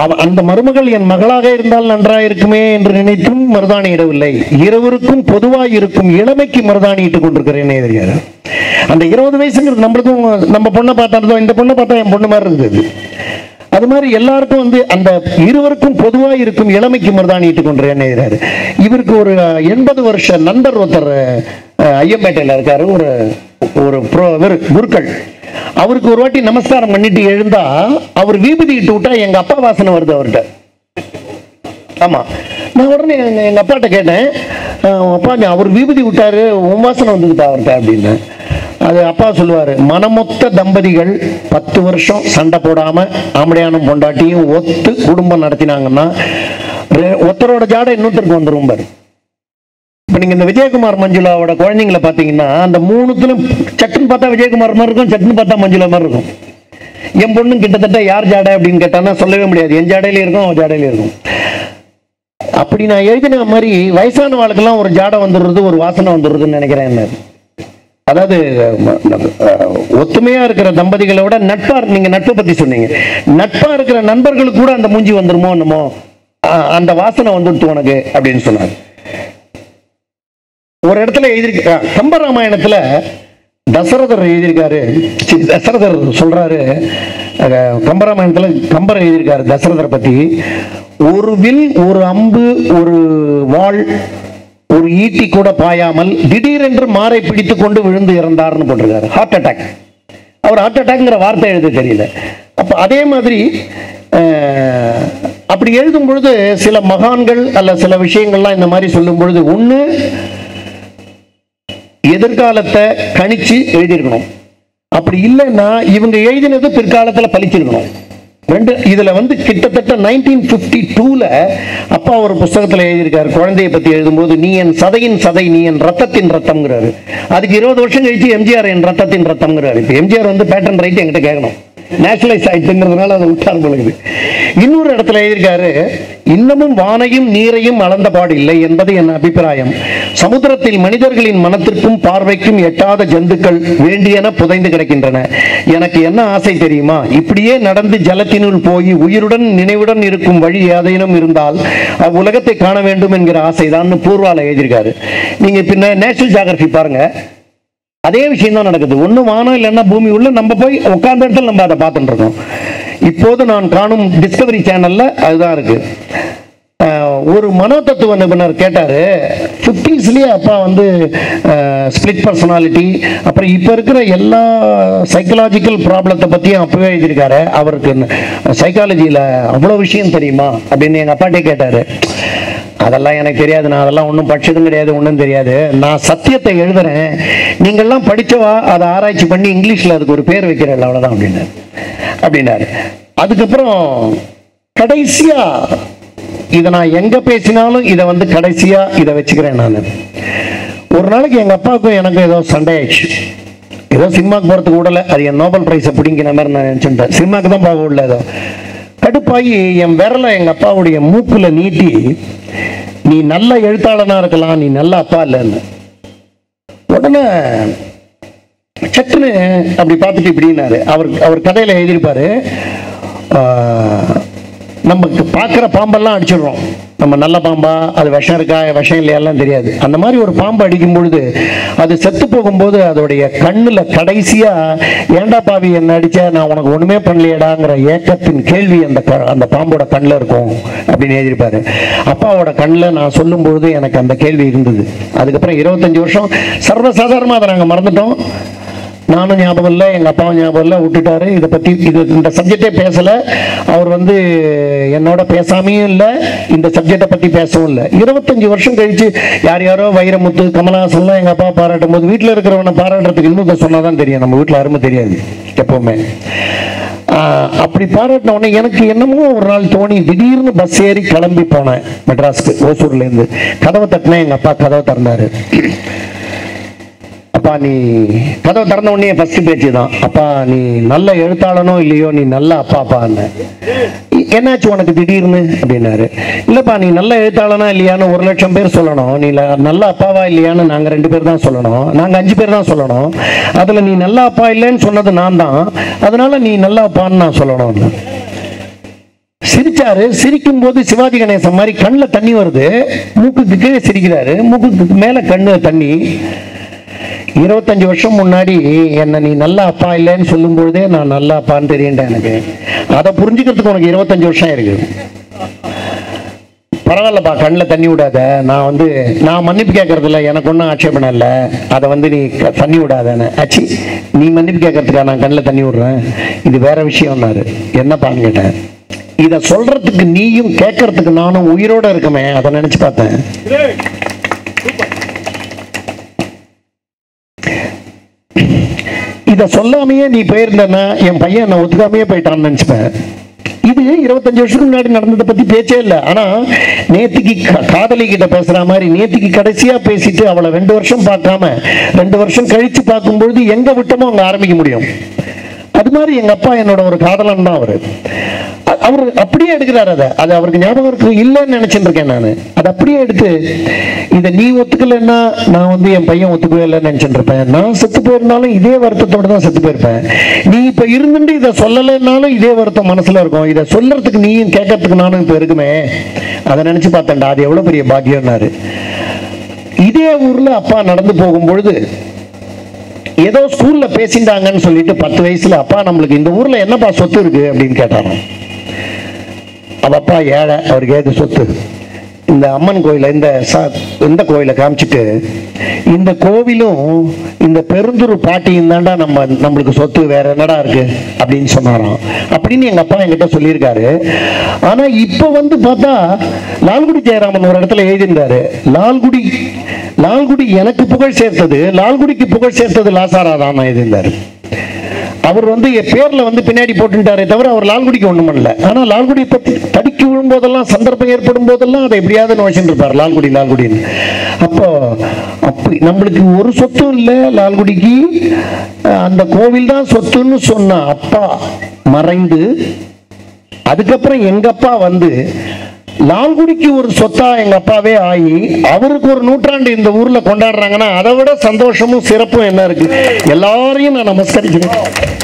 C: அந்த மருமகள் என் மகளாக இருந்தால் நன்றாயிருக்குமே என்று நினைத்தும் மருதாணி இடவில்லை. இருவருக்கும் பொதுவாக இருக்கும் இளமைக்கு மருதாணி இட்டுக் கொண்டிருக்கிறேனே தெரியாது. அந்த இருபது வயசுங்கிறது நம்மளுக்கும், நம்ம பொண்ணை பார்த்தா இந்த பொண்ணை பார்த்தா என் பொண்ணு மாதிரி இருக்குது. அது மாதிரி எல்லாருக்கும் வந்து அந்த இருவருக்கும் பொதுவாக இருக்கும் இளமைக்கு மருதாணி இட்டுக் கொண்டிருக்கிறேனே தெரியாது. இவருக்கு ஒரு எண்பது வருஷ நண்பர் ஒருத்தர் ஐயம்பேட்டையில் இருக்காரு, ஒரு ஒரு குருக்கள். அவருக்கு ஒரு வாட்டி நமஸ்காரம் பண்ணிட்டு எழுந்தா அவர் வீபதி இட்டு விட்டா எங்க அப்பா வாசனை வருது அவர்கிட்ட. ஆமா, நான் உடனே எங்க அப்பாட்ட கேட்டேன், அப்பா அவர் வீபதி விட்டாரு, உன் வாசனை வந்ததுப்பா அவர்கிட்ட அப்படின்னு. அது அப்பா சொல்லுவாரு, மனமொத்த தம்பதிகள் பத்து வருஷம் சண்டை போடாம ஆம்படையானும் பொண்டாட்டியும் ஒத்து குடும்பம் நடத்தினாங்கன்னா ஒருத்தரோட ஜாடை இன்னொருத்தருக்கு வந்துரும் பாரு. இப்போ நீங்கள் இந்த விஜயகுமார் மஞ்சுளாவோட குழந்தைங்களை பார்த்தீங்கன்னா அந்த மூணுத்திலும் சட்டுன்னு பார்த்தா விஜயகுமார் மாதிரி இருக்கும், சட்டுன்னு பார்த்தா மஞ்சுளா மாதிரி இருக்கும். என் பொண்ணு கிட்டத்தட்ட யார் ஜாடை அப்படின்னு கேட்டான்னா சொல்லவே முடியாது. என் ஜாடையில இருக்கும், அவன் ஜாடையில இருக்கும். அப்படி நான் எழுதின மாதிரி வயசான வாழ்க்கெல்லாம் ஒரு ஜாடை வந்துடுறது, ஒரு வாசனை வந்துடுறதுன்னு நினைக்கிறேன். என்ன அதாவது ஒத்துமையா இருக்கிற தம்பதிகளை விட நட்பா, நீங்க நட்பை பத்தி சொன்னீங்க, நட்பா இருக்கிற நண்பர்களுக்கு கூட அந்த மூஞ்சி வந்துருமோ என்னமோ, அந்த வாசனை வந்துடுத்து உனக்கு அப்படின்னு சொன்னாங்க. ஒரு இடத்துல எழுதியிருக்க கம்பராமாயணத்துல தசரதர் எழுதியிருக்காரு. தசரதர் சொல்றாரு, கம்பராமாயணத்துல கம்பர் எழுதியிருக்காரு தசரதர் பத்தி, ஒரு வில், ஒரு அம்பு, ஒரு வாள், ஒரு ஈட்டி கூட பாயாமல் திடீரென்று மாரை பிடித்து கொண்டு விழுந்து இறந்தார்னு போட்டிருக்காரு. Heart attack. அவர் ஹார்ட் அட்டாக்ங்கிற வார்த்தை எழுத தெரியல. அப்ப அதே மாதிரி அப்படி எழுதும் பொழுது சில மகான்கள் அல்ல சில விஷயங்கள்லாம் இந்த மாதிரி சொல்லும் பொழுது ஒண்ணு எதிர்காலத்தை கணிச்சு எழுதியிருக்கணும். அப்படி இல்லைன்னா இவங்க எழுதினது பிற்காலத்தில் பலிச்சிருக்கணும். ரெண்டு இதுல வந்து கிட்டத்தட்ட நைன்டீன் பிப்டி டூல அப்பா ஒரு புத்தகத்தில் எழுதியிருக்காரு, குழந்தையை பத்தி எழுதும்போது, நீ என் சதையின் சதை, நீ என் ரத்தத்தின் ரத்தம்ங்கிறாரு. அதுக்கு இருபது வருஷம் கழிச்சு எம்ஜிஆர் என் ரத்தத்தின் ரத்தம்ங்கிறாரு. இப்போ எம்ஜிஆர் வந்து பேட்டன் ரைட் என்கிட்ட கேட்கணும், நேஷனலைஸ் ஆயிடுச்சுங்கிறதுனால அதை விட்டார் பொழுது. இன்னொரு இடத்துல எழுதியிருக்காரு, இன்னமும் வானையும் நீரையும் அளந்த பாடு இல்லை என்பது என் அபிப்பிராயம். சமுத்திரத்தில் மனிதர்களின் மனத்திற்கும் பார்வைக்கும் எட்டாத ஜந்துக்கள் வேண்டியன புதைந்து கிடக்கின்றன. எனக்கு என்ன ஆசை தெரியுமா, இப்படியே நடந்து ஜலத்தினுள் போய் உயிருடன் நினைவுடன் இருக்கும் வழி ஏதேனும் இருந்தால் அவ்வுலகத்தை காண வேண்டும் என்கிற ஆசைதான் பூர்வால எழுதியிருக்காரு. நீங்க பின்ன நேஷனல் ஜியோகிராஃபி பாருங்க, அதே விஷயம் தான் நடக்குது. ஒண்ணு வானம் இல்லைன்னா பூமி உள்ள நம்ம போய் உட்கார்ந்த இடத்துல நம்ம அதை பார்த்துட்டு இருக்கோம். இப்போது நான் காணும் டிஸ்கவரி சேனல்ல அதுதான் இருக்கு. ஒரு மனோ தத்துவ நிபுணர் கேட்டாரு, பிப்டீஸ்லயே அப்பா வந்து ஸ்பிளிட் பர்சனாலிட்டி, அப்புறம் இப்ப இருக்கிற எல்லா சைக்கலாஜிக்கல் ப்ராப்ளத்தை பத்தியும் அப்பவே எழுதியிருக்காரு. அவருக்கு சைக்காலஜியில அவ்வளவு விஷயம் தெரியுமா அப்படின்னு எங்க அப்பாட்டே கேட்டாரு. அதெல்லாம் எனக்கு தெரியாது, நான் அதெல்லாம் ஒன்றும் படிச்சதும் கிடையாது, ஒன்றும் தெரியாது. நான் சத்தியத்தை எழுதுறேன், நீங்கள்லாம் படிச்சவா அதை ஆராய்ச்சி பண்ணி இங்கிலீஷ்ல அதுக்கு ஒரு பேர் வைக்கிறேன், அவ்வளவுதான் அப்படின்னாரு அப்படின்னாரு அதுக்கப்புறம் கடைசியா இதை நான் எங்க பேசினாலும் இதை வந்து கடைசியா இதை வச்சுக்கிறேன். நான் ஒரு நாளைக்கு எங்க அப்பாவுக்கும் எனக்கும் ஏதோ சண்டை ஆயிடுச்சு. ஏதோ சினிமாக்கு போறதுக்கு விடல, அது என் நோபல் பிரைஸை பிடிங்கிற மாதிரி நான் நினைச்சுட்டேன். சினிமாக்கு தான் போக விடல. ஏதோ கடுப்பாகி என் விரலை எங்க அப்பாவுடைய மூக்குல நீட்டி, நீ நல்ல எழுத்தாளனா இருக்கலாம், நீ நல்ல அப்பா இல்லைன்னு. உடனே சட்டுன்னு அப்படி பார்த்துட்டு இப்படின்னாரு. அவர் அவர் கதையில எழுதியிருப்பாரு, நமக்கு பார்க்குற பாம்பெல்லாம் அடிச்சிடுறோம், நம்ம நல்ல பாம்பா அது விஷம் இருக்கா விஷம் இல்லையெல்லாம் தெரியாது. அந்த மாதிரி ஒரு பாம்பு அடிக்கும் பொழுது அது செத்து போகும்போது அதோடைய கண்ணுல கடைசியா ஏண்டா பாவி என்ன அடிச்ச, நான் உனக்கு ஒண்ணுமே பண்ணலையடாங்கிற ஏக்கத்தின் கேள்வி அந்த அந்த பாம்போட கண்ணில் இருக்கும் அப்படின்னு எழுதியிருப்பாரு. அப்பாவோட கண்ணில் நான் சொல்லும் பொழுது எனக்கு அந்த கேள்வி இருந்தது. அதுக்கப்புறம் இருபத்தஞ்சு வருஷம் சர்வசாதாரணமாக அதை நாங்கள் மறந்துட்டோம். நானும் ஞாபகம் இல்லை, எங்கள் அப்பாவும் ஞாபகம் இல்லை, விட்டுட்டாரு. இதை பற்றி இது இந்த சப்ஜெக்டே பேசலை. அவர் வந்து என்னோட பேசாமையும் இல்லை, இந்த சப்ஜெக்டை பற்றி பேசவும் இல்லை. இருபத்தஞ்சு வருஷம் கழிச்சு யார் யாரோ வைரமுத்து, கமலஹாசன்லாம் எங்கள் அப்பா பாராட்டும் போது வீட்டில் இருக்கிறவனை பாராட்டுறதுக்கு இன்னும் சொன்னாதான் தெரியும், நம்ம வீட்டில் அருமை தெரியாது எப்பவுமே. அப்படி பாராட்டின உடனே எனக்கு என்னமோ ஒரு நாள் தோணி திடீர்னு பஸ் ஏறி கிளம்பி போனேன் மெட்ராஸ்க்கு, ஓசூர்லேருந்து. கதவை தட்டினேன், எங்கள் அப்பா கதவை திறந்தாரு. அப்பா நீ கதவை திறந்த உடனே ஃபர்ஸ்ட் பேச்சு தான், அப்பா நீ நல்ல எழுத்தாளனோ இல்லையோ நீ நல்ல அப்பா அப்பான்னு. என்னாச்சு உனக்கு திடீர்னு அப்படின்னாரு. இல்லப்பா நீ நல்ல எழுத்தாளனா இல்லையான்னு ஒரு லட்சம் பேர் சொல்லணும், நீ நல்ல அப்பாவா இல்லையான்னு நாங்க ரெண்டு பேர் தான் சொல்லணும், நாங்க அஞ்சு பேர் தான் சொல்லணும். அதுல நீ நல்ல அப்பா இல்லைன்னு சொன்னது நான் தான், அதனால நீ நல்ல அப்பான்னு நான் சொல்லணும். சிரிச்சாரு. சிரிக்கும் போது சிவாஜி கணேசன் மாதிரி கண்ணில் தண்ணி வருது, மூக்குக்கு கீழே சிரிக்கிறாரு, மூக்குக்கு மேல கண்ணு தண்ணி. இருபத்தஞ்சு வருஷம் முன்னாடி என்ன நீ நல்ல அப்பா இல்லைன்னு சொல்லும் பொழுதே நான் நல்ல அப்பான்னு தெரியுண்டா எனக்கு. அதை புரிஞ்சுக்கிறதுக்கு உனக்கு இருபத்தஞ்சு வருஷம் இருக்கு. பரவாயில்லப்பா, கண்ணில் தண்ணி விடாத, நான் வந்து நான் மன்னிப்பு கேட்கறதில்ல, எனக்கு ஒன்றும் ஆட்சேபணம் இல்லை, அதை வந்து நீ தண்ணி விடாதேன்னு. ஆச்சு, நீ மன்னிப்பு கேட்கறதுக்கா நான் கண்ணில் தண்ணி விடுறேன், இது வேற விஷயம்னாரு. என்னப்பான்னு கேட்டேன். இதை சொல்றதுக்கு நீயும் கேட்கறதுக்கு நானும் உயிரோட இருக்குமே, அதை நினைச்சு பார்த்தேன். இதை சொல்லாமையே நீ போயிருந்தேன்னா என் பையன் என்ன ஒத்துக்காமையே போயிட்டான்னு நினைச்சுப்பேன். இது இருபத்தஞ்சு வருஷத்துக்கு முன்னாடி நடந்ததை பத்தி பேச்சே இல்லை. ஆனா நேத்திக்கு காதலி கிட்ட பேசுற மாதிரி நேத்திக்கு கடைசியா பேசிட்டு அவளை ரெண்டு வருஷம் பார்க்காம ரெண்டு வருஷம் கழிச்சு பார்க்கும்பொழுது எங்க விட்டமோ அங்க ஆரம்பிக்க முடியும். அது மாதிரி எங்க அப்பா என்னோட ஒரு காதலன் தான். அவரு அவரு அப்படியே எடுக்கிறாரு. அதை அது அவருக்கு ஞாபகம் இருக்கு இல்லைன்னு நினைச்சிட்டு இருக்கேன் நான். அதை அப்படியே எடுத்து இதை நீ ஒத்துக்கலைன்னா நான் வந்து என் பையன் ஒத்துக்கவே இல்லைன்னு நினைச்சிட்டு இருப்பேன். நான் செத்து போயிருந்தாலும் இதே வருத்தத்தோட தான் செத்து போயிருப்பேன். நீ இப்ப இருந்துட்டு இதை சொல்லலைன்னாலும் இதே வருத்தம் மனசுல இருக்கும். இதை சொல்றதுக்கு நீயும் கேட்கறதுக்கு நானும் இப்ப இருக்குமே, அதை நினைச்சு பார்த்தேன்டா, அது எவ்வளவு பெரிய பாக்கியம்னாரு. இதே ஊர்ல அப்பா நடந்து போகும்பொழுது ஏதோ ஸ்கூல்ல பேசிட்டாங்கன்னு சொல்லிட்டு பத்து வயசுல அப்பா நம்மளுக்கு இந்த ஊர்ல என்னப்பா சொத்து இருக்கு அப்படின்னு கேட்டாராம். அவ அப்பா ஏழை, அவருக்கு ஏது சொத்து? இந்த அம்மன் கோயில இந்த இந்த கோயிலை காமிச்சிட்டு இந்த கோவிலும் இந்த பெருந்துரு பாட்டியும் தாண்டா நம்ம நம்மளுக்கு சொத்து, வேற என்னடா இருக்கு அப்படின்னு சொன்னாராம். அப்படின்னு எங்க அப்பா என்கிட்ட சொல்லியிருக்காரு. ஆனா இப்ப வந்து பார்த்தா லால்குடி ஜெயராமன் ஒரு இடத்துல எழுதியிருந்தாரு, லால்குடி லால்குடி எனக்கு புகழ் சேர்த்தது, லால்குடிக்கு புகழ் சேர்த்தது லாசாரா தான் எழுதியிருந்தாரு. அவர் வந்து பேர்ல வந்து பின்னாடி போட்டுட்டாரே தவிர அவர் லால்குடிக்கு ஒண்ணும் பண்ணல. ஆனா லால்குடி பத்தி தடுக்கி விழும் போதெல்லாம், சந்தர்ப்பம் ஏற்படும் போதெல்லாம் அதை எப்படியாவது நோச்சிட்டு இருப்பார், லால்குடி லால்குடின்னு. அப்போ அப்படி நம்மளுக்கு ஒரு சொத்தும் இல்லை லால்குடிக்கு, அந்த கோவில் தான் சொத்துன்னு சொன்ன அப்பா மறைந்து அதுக்கப்புறம் எங்க அப்பா வந்து லால்குடிக்கு ஒரு சொத்தா எங்க அப்பாவே ஆகி அவருக்கு ஒரு நூற்றாண்டு இந்த ஊர்ல கொண்டாடுறாங்கன்னா அதை விட சந்தோஷமும் சிறப்பும் என்ன இருக்கு? எல்லாரையும் நான் நமஸ்கரிக்கிறேன்.